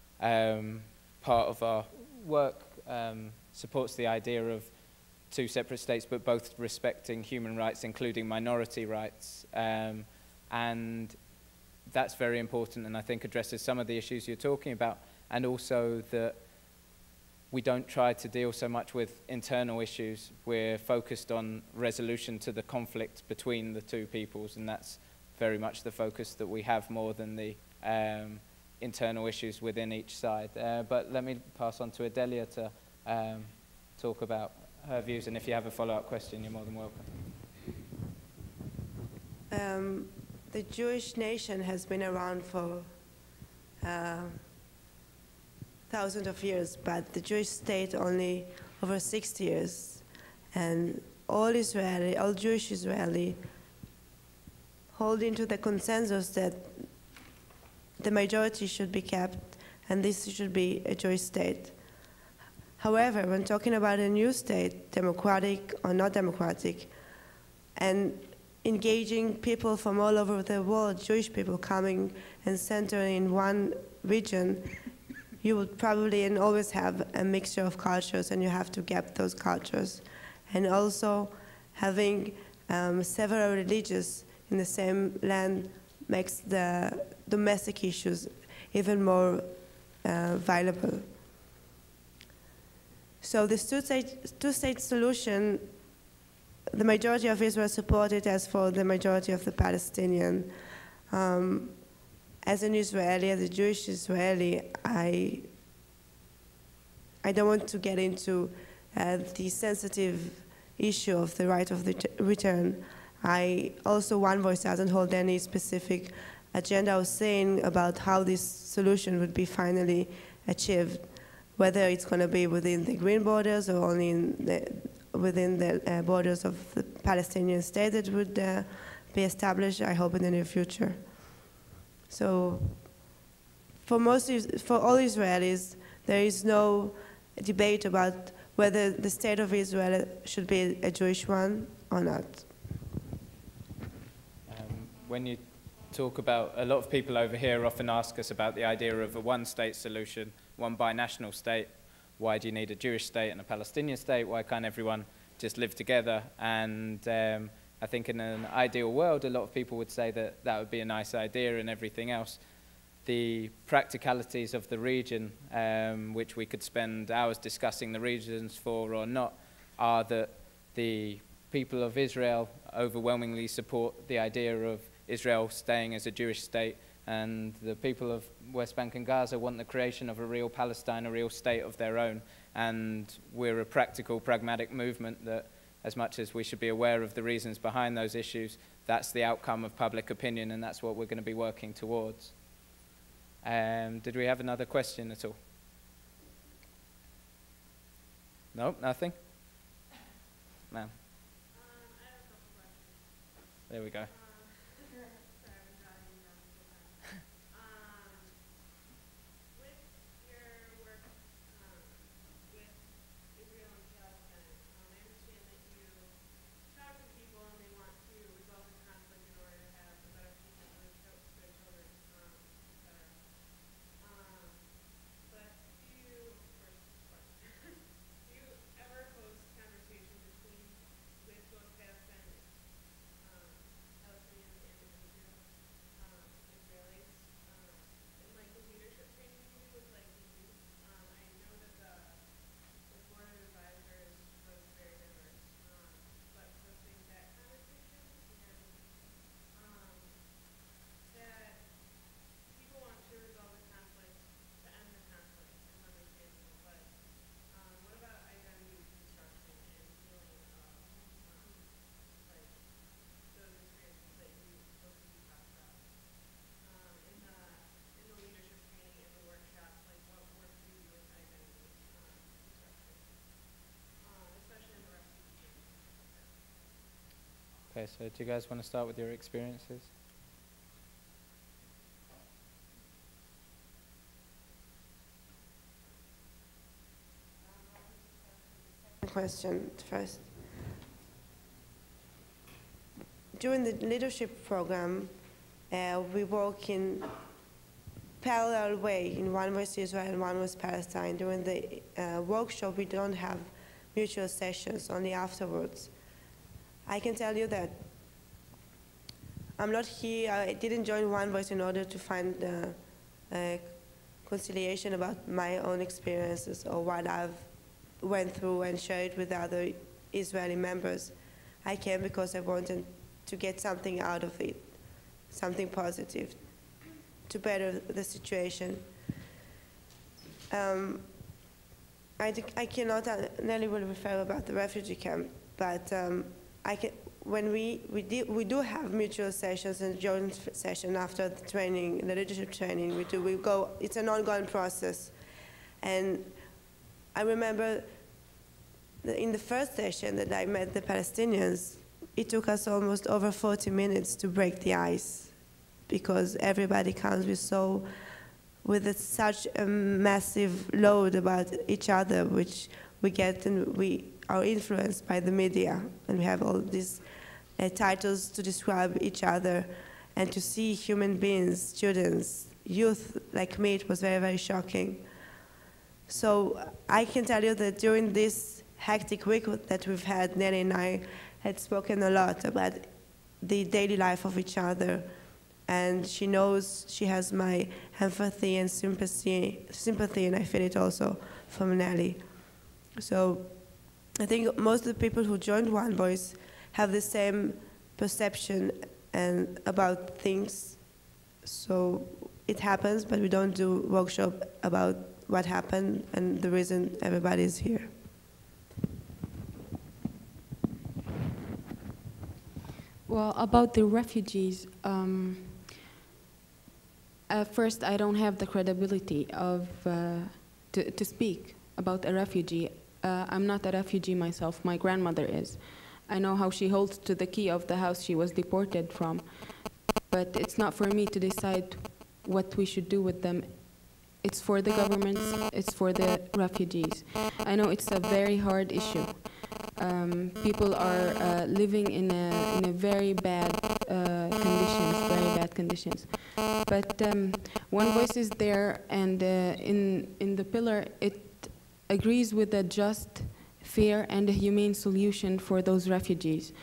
part of our work supports the idea of 2 separate states, but both respecting human rights, including minority rights. And that's very important, and I think addresses some of the issues you're talking about. And also that we don't try to deal so much with internal issues. We're focused on resolution to the conflict between the 2 peoples, and that's very much the focus that we have more than the internal issues within each side. But let me pass on to Adelia to talk about her views, and if you have a follow-up question, you're more than welcome. The Jewish nation has been around for thousands of years, but the Jewish state only over 60 years. And all Jewish Israeli hold into the consensus that the majority should be kept and this should be a Jewish state. However, when talking about a new state, democratic or not democratic, and engaging people from all over the world, Jewish people coming and centering in one region, you would probably and always have a mixture of cultures, and you have to gap those cultures. And also having several religions in the same land makes the domestic issues even more viable. So this two-state solution, the majority of Israel support it as for the majority of the Palestinian. As an Israeli, as a Jewish Israeli, I don't want to get into the sensitive issue of the right of the return. One Voice doesn't hold any specific agenda or saying about how this solution would be finally achieved, whether it's going to be within the green borders or only within the borders of the Palestinian state that would be established, I hope, in the near future. So for all Israelis, there is no debate about whether the state of Israel should be a Jewish one or not. When you talk about, a lot of people over here often ask us about the idea of a one-state solution, one binational state. Why do you need a Jewish state and a Palestinian state? Why can't everyone just live together? And I think in an ideal world, a lot of people would say that that would be a nice idea and everything else. The practicalities of the region, which we could spend hours discussing the reasons for or not, are that the people of Israel overwhelmingly support the idea of Israel staying as a Jewish state, and the people of West Bank and Gaza want the creation of a real Palestine, a real state of their own. And we're a practical, pragmatic movement that, as much as we should be aware of the reasons behind those issues, that's the outcome of public opinion, and that's what we're going to be working towards. Did we have another question at all? No, nothing? Ma'am. I have a couple questions. There we go. Sorry, I'm driving down the line. With your work with Israel and Palestine, I understand that you talk to people and they want to resolve the conflict in order to have a better future for their children, etc. But do you, first question, do you ever host conversation with both Palestinians and Israelis, in like the leadership training you do with like the youth? I know that the board of advisors was very diverse, but hosting that conversation and that people want to resolve the conflict, to end the conflict, is understandable, but what about identity construction and healing of like those experiences that you both of you talked about in the leadership training and the workshops? Like what work do you do with identity construction, especially in the refugee community? Okay, so do you guys want to start with your experiences? Question first. During the leadership program, we work in parallel way, in one was Israel and one was Palestine. During the workshop, we don't have mutual sessions, only afterwards. I can tell you that I'm not here, I didn't join One Voice in order to find conciliation about my own experiences or what I've went through and shared with other Israeli members. I came because I wanted to get something out of it, something positive, to better the situation. I cannot, Nelly will refer about the refugee camp, but when we do have mutual sessions and joint session after the training, the leadership training, we go, it's an ongoing process. And I remember that in the first session that I met the Palestinians, it took us almost over 40 minutes to break the ice, because everybody comes with such a massive load about each other, which we get, and we are influenced by the media, and we have all these titles to describe each other, and to see human beings, students, youth like me, it was very, very shocking. So I can tell you that during this hectic week that we've had, Nelly and I had spoken a lot about the daily life of each other, and she knows she has my empathy and sympathy, and I feel it also from Nelly. So I think most of the people who joined One Voice have the same perception and about things. So it happens, but we don't do workshop about what happened and the reason everybody is here. Well, about the refugees, at first I don't have the credibility of to speak about a refugee. I'm not a refugee myself, my grandmother is. I know how she holds to the key of the house she was deported from, but it's not for me to decide what we should do with them. It's for the governments, it's for the refugees. I know it's a very hard issue. People are living in a very bad conditions. But One Voice is there, and in the pillar, it agrees with a just, fair, and a humane solution for those refugees.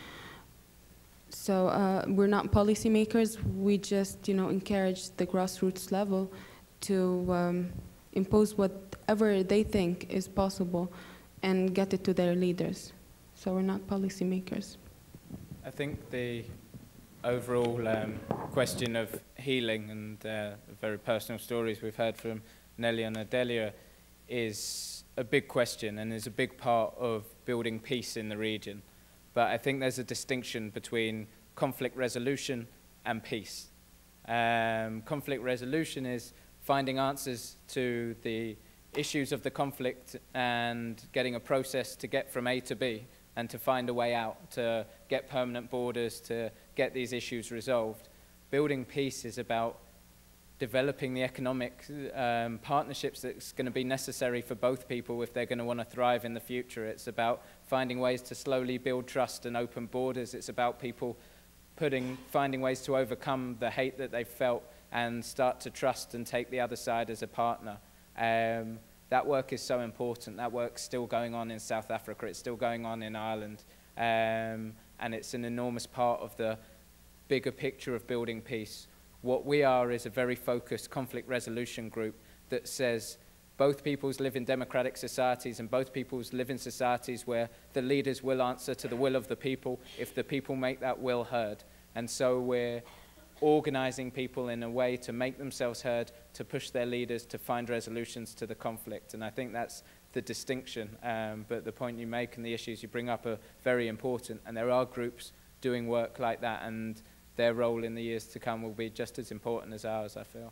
So we're not policymakers. We just, encourage the grassroots level to impose whatever they think is possible and get it to their leaders. So we're not policymakers. I think the overall question of healing and very personal stories we've heard from Nelly and Adelia is a big question and is a big part of building peace in the region. But I think there's a distinction between conflict resolution and peace. Conflict resolution is finding answers to the issues of the conflict and getting a process to get from A to B and to find a way out, to get permanent borders, to get these issues resolved. Building peace is about developing the economic partnerships that's going to be necessary for both people if they're going to want to thrive in the future. It's about finding ways to slowly build trust and open borders. It's about people finding ways to overcome the hate that they've felt and start to trust and take the other side as a partner. That work is so important. That work's still going on in South Africa. It's still going on in Ireland. And it's an enormous part of the bigger picture of building peace. What we are is a very focused conflict resolution group that says both peoples live in democratic societies and both peoples live in societies where the leaders will answer to the will of the people if the people make that will heard. And so we're organizing people in a way to make themselves heard, to push their leaders to find resolutions to the conflict. And I think that's the distinction. But the point you make and the issues you bring up are very important. And there are groups doing work like that, and their role in the years to come will be just as important as ours, I feel.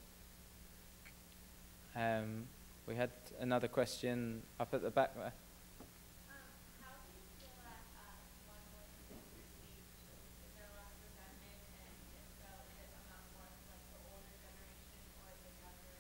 We had another question up at the back there. How do you feel that One Voice is being received? Is there a lot of resentment, and if so, is it among more like the older generation or the younger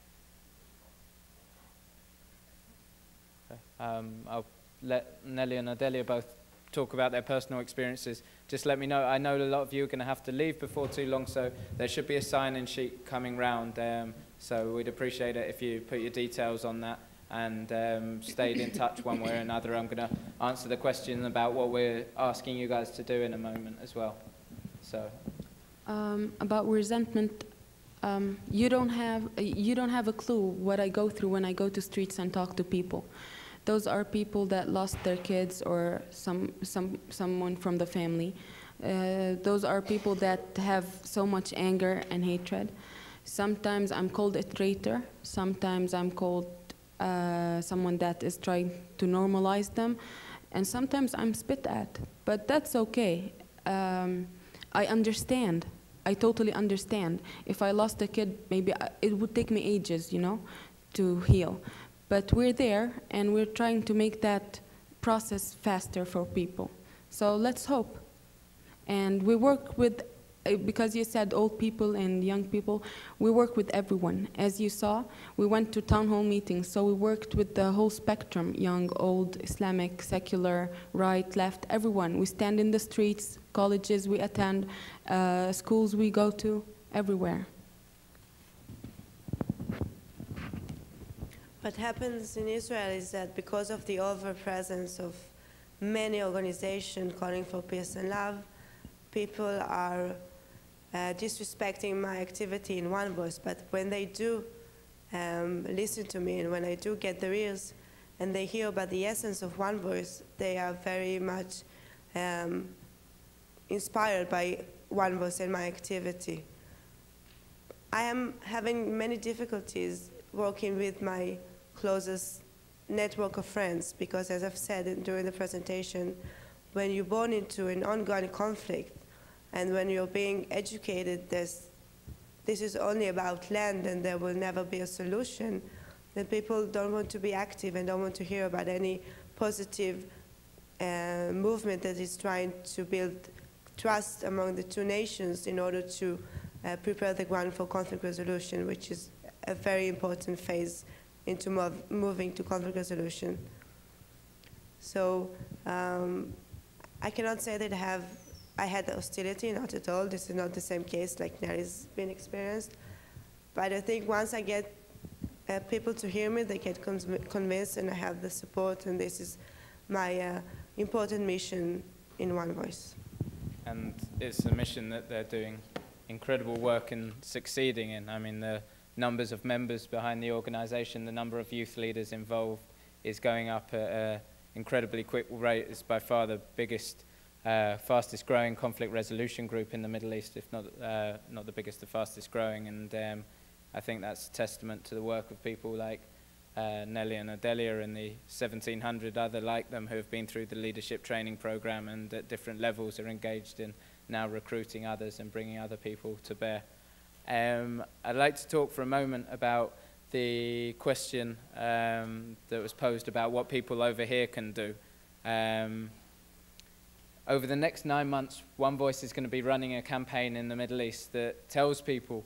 people? Okay. I'll let Nelly and Adelia both talk about their personal experiences. Just let me know. I know a lot of you are going to have to leave before too long, so there should be a sign-in sheet coming round. So we'd appreciate it if you put your details on that and stayed in touch one way or another. I'm going to answer the question about what we're asking you guys to do in a moment as well. So About resentment, you don't have a clue what I go through when I go to streets and talk to people. Those are people that lost their kids or someone from the family. Those are people that have so much anger and hatred. Sometimes I'm called a traitor. Sometimes I'm called someone that is trying to normalize them. And sometimes I'm spit at. But that's okay. I understand. I totally understand. If I lost a kid, maybe it would take me ages, to heal. But we're there, and we're trying to make that process faster for people. So let's hope. And we work with, because you said old people and young people, we work with everyone. As you saw, we went to town hall meetings, so we worked with the whole spectrum, young, old, Islamic, secular, right, left, everyone. We stand in the streets, colleges we attend, schools we go to, everywhere. What happens in Israel is that because of the over-presence of many organizations calling for peace and love, people are disrespecting my activity in One Voice. But when they do listen to me and when I do get their ears and they hear about the essence of One Voice, they are very much inspired by One Voice and my activity. I am having many difficulties working with my closest network of friends because, as I've said during the presentation, when you're born into an ongoing conflict and when you're being educated this is only about land and there will never be a solution, then people don't want to be active and don't want to hear about any positive movement that is trying to build trust among the two nations in order to prepare the ground for conflict resolution, which is a very important phase into moving to conflict resolution. So I cannot say that I have I had hostility, not at all. This is not the same case like Nelly's been experienced. But I think once I get people to hear me, they get convinced, and I have the support, and this is my important mission in One Voice. And it's a mission that they're doing incredible work and succeeding in. I mean, the numbers of members behind the organization, the number of youth leaders involved is going up at an incredibly quick rate. It's by far the biggest, fastest growing conflict resolution group in the Middle East, if not the biggest, the fastest growing. And I think that's a testament to the work of people like Nelly and Odelia and the 1,700 other like them who have been through the leadership training program and at different levels are engaged in now recruiting others and bringing other people to bear. I'd like to talk for a moment about the question that was posed about what people over here can do. Over the next 9 months, One Voice is going to be running a campaign in the Middle East that tells people,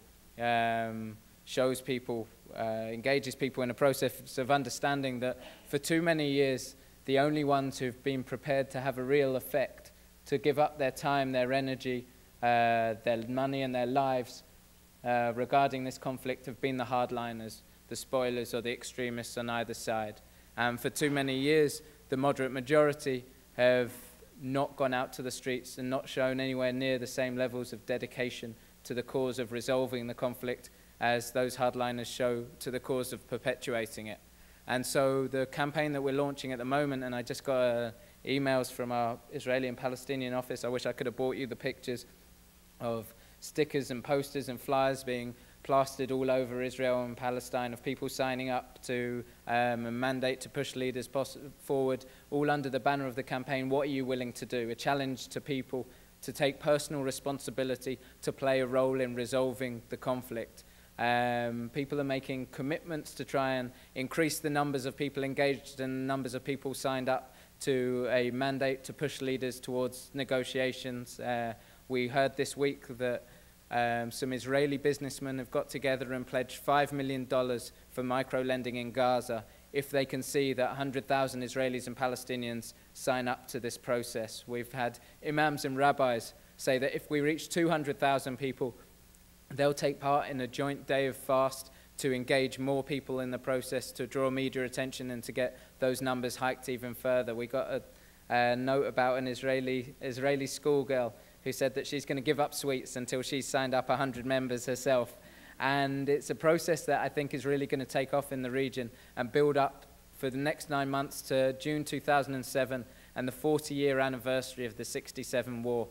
shows people, engages people in a process of understanding that for too many years, the only ones who've been prepared to have a real effect, to give up their time, their energy, their money and their lives regarding this conflict have been the hardliners, the spoilers or the extremists on either side. And for too many years, the moderate majority have not gone out to the streets and not shown anywhere near the same levels of dedication to the cause of resolving the conflict as those hardliners show to the cause of perpetuating it. And so the campaign that we're launching at the moment, and I just got emails from our Israeli and Palestinian office, I wish I could have brought you the pictures of stickers and posters and flyers being plastered all over Israel and Palestine of people signing up to a mandate to push leaders forward, all under the banner of the campaign, what are you willing to do? A challenge to people to take personal responsibility, to play a role in resolving the conflict. People are making commitments to try and increase the numbers of people engaged and numbers of people signed up to a mandate to push leaders towards negotiations. We heard this week that some Israeli businessmen have got together and pledged $5 million for micro-lending in Gaza if they can see that 100,000 Israelis and Palestinians sign up to this process. We've had imams and rabbis say that if we reach 200,000 people, they'll take part in a joint day of fast to engage more people in the process, to draw media attention and to get those numbers hiked even further. We got a note about an Israeli schoolgirl who said that she's going to give up sweets until she's signed up 100 members herself. And it's a process that I think is really going to take off in the region and build up for the next 9 months to June 2007 and the 40-year anniversary of the 67 war,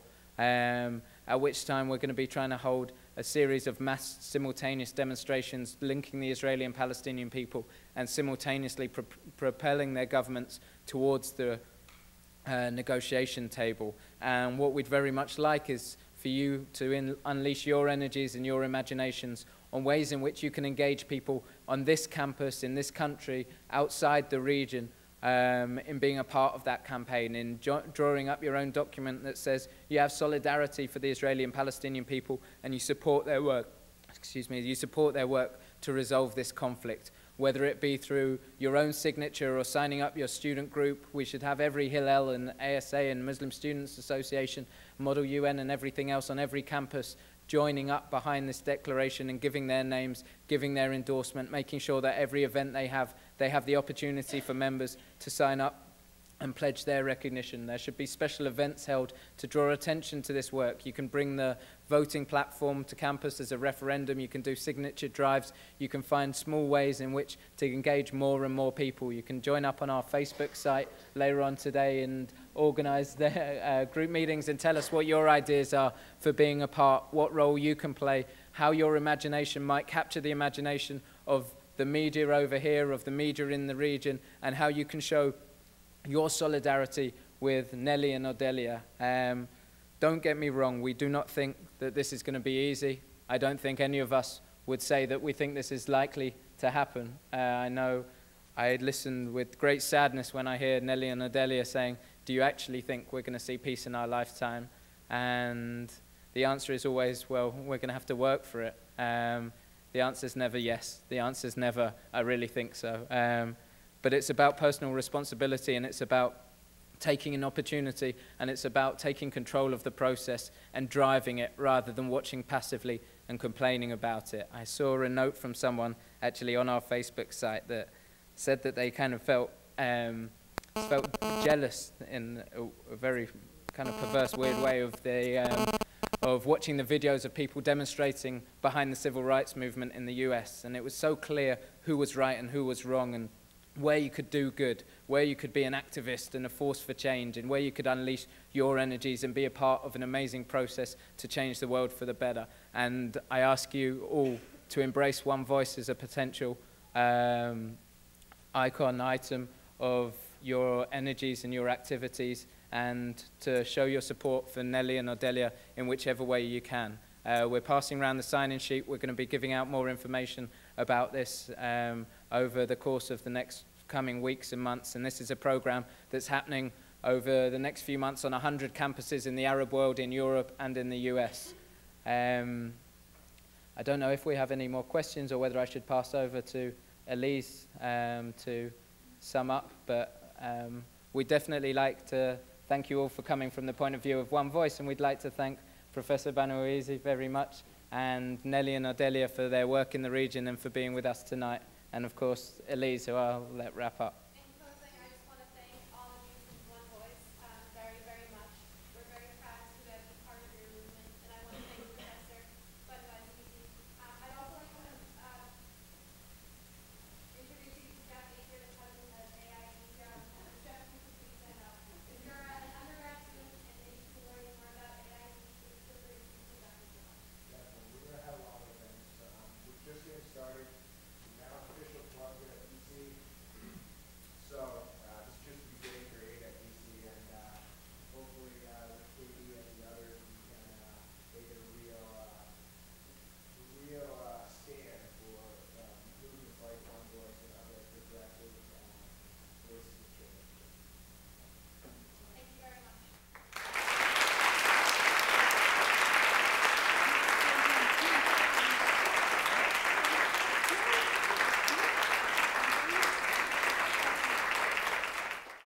at which time we're going to be trying to hold a series of mass simultaneous demonstrations linking the Israeli and Palestinian people and simultaneously propelling their governments towards the negotiation table. And what we'd very much like is for you to unleash your energies and your imaginations on ways in which you can engage people on this campus, in this country, outside the region, in being a part of that campaign, in drawing up your own document that says you have solidarity for the Israeli and Palestinian people and you support their work, you support their work to resolve this conflict. Whether it be through your own signature or signing up your student group. We should have every Hillel and ASA and Muslim Students Association, Model UN and everything else on every campus joining up behind this declaration and giving their names, giving their endorsement, making sure that every event they have the opportunity for members to sign up and pledge their recognition. There should be special events held to draw attention to this work. You can bring the voting platform to campus as a referendum. You can do signature drives. You can find small ways in which to engage more and more people. You can join up on our Facebook site later on today and organize their group meetings and tell us what your ideas are for being a part, what role you can play, how your imagination might capture the imagination of the media over here, of the media in the region, and how you can show your solidarity with Nelly and Odelia. Don't get me wrong, we do not think that this is going to be easy. I don't think any of us would say that we think this is likely to happen. I know I listened with great sadness when I hear Nelly and Odelia saying, do you actually think we're going to see peace in our lifetime? And the answer is always, well, we're going to have to work for it. The answer is never yes. The answer is never, I really think so. But it's about personal responsibility and it's about taking an opportunity, and it's about taking control of the process and driving it rather than watching passively and complaining about it. I saw a note from someone actually on our Facebook site that said that they kind of felt jealous in a very kind of perverse, weird way of watching the videos of people demonstrating behind the civil rights movement in the US. And it was so clear who was right and who was wrong, and where you could do good, where you could be an activist and a force for change, and where you could unleash your energies and be a part of an amazing process to change the world for the better. And I ask you all to embrace One Voice as a potential icon item of your energies and your activities, and to show your support for Nelly and Odelia in whichever way you can. We're passing around the sign-in sheet. We're going to be giving out more information about this over the course of the next coming weeks and months, and this is a program that's happening over the next few months on 100 campuses in the Arab world, in Europe and in the US. I don't know if we have any more questions or whether I should pass over to Elise to sum up, but we'd definitely like to thank you all for coming from the point of view of One Voice, and we'd like to thank Professor Banoezi very much, and Nelly and Odelia for their work in the region and for being with us tonight, and of course Elise, who I'll let wrap up.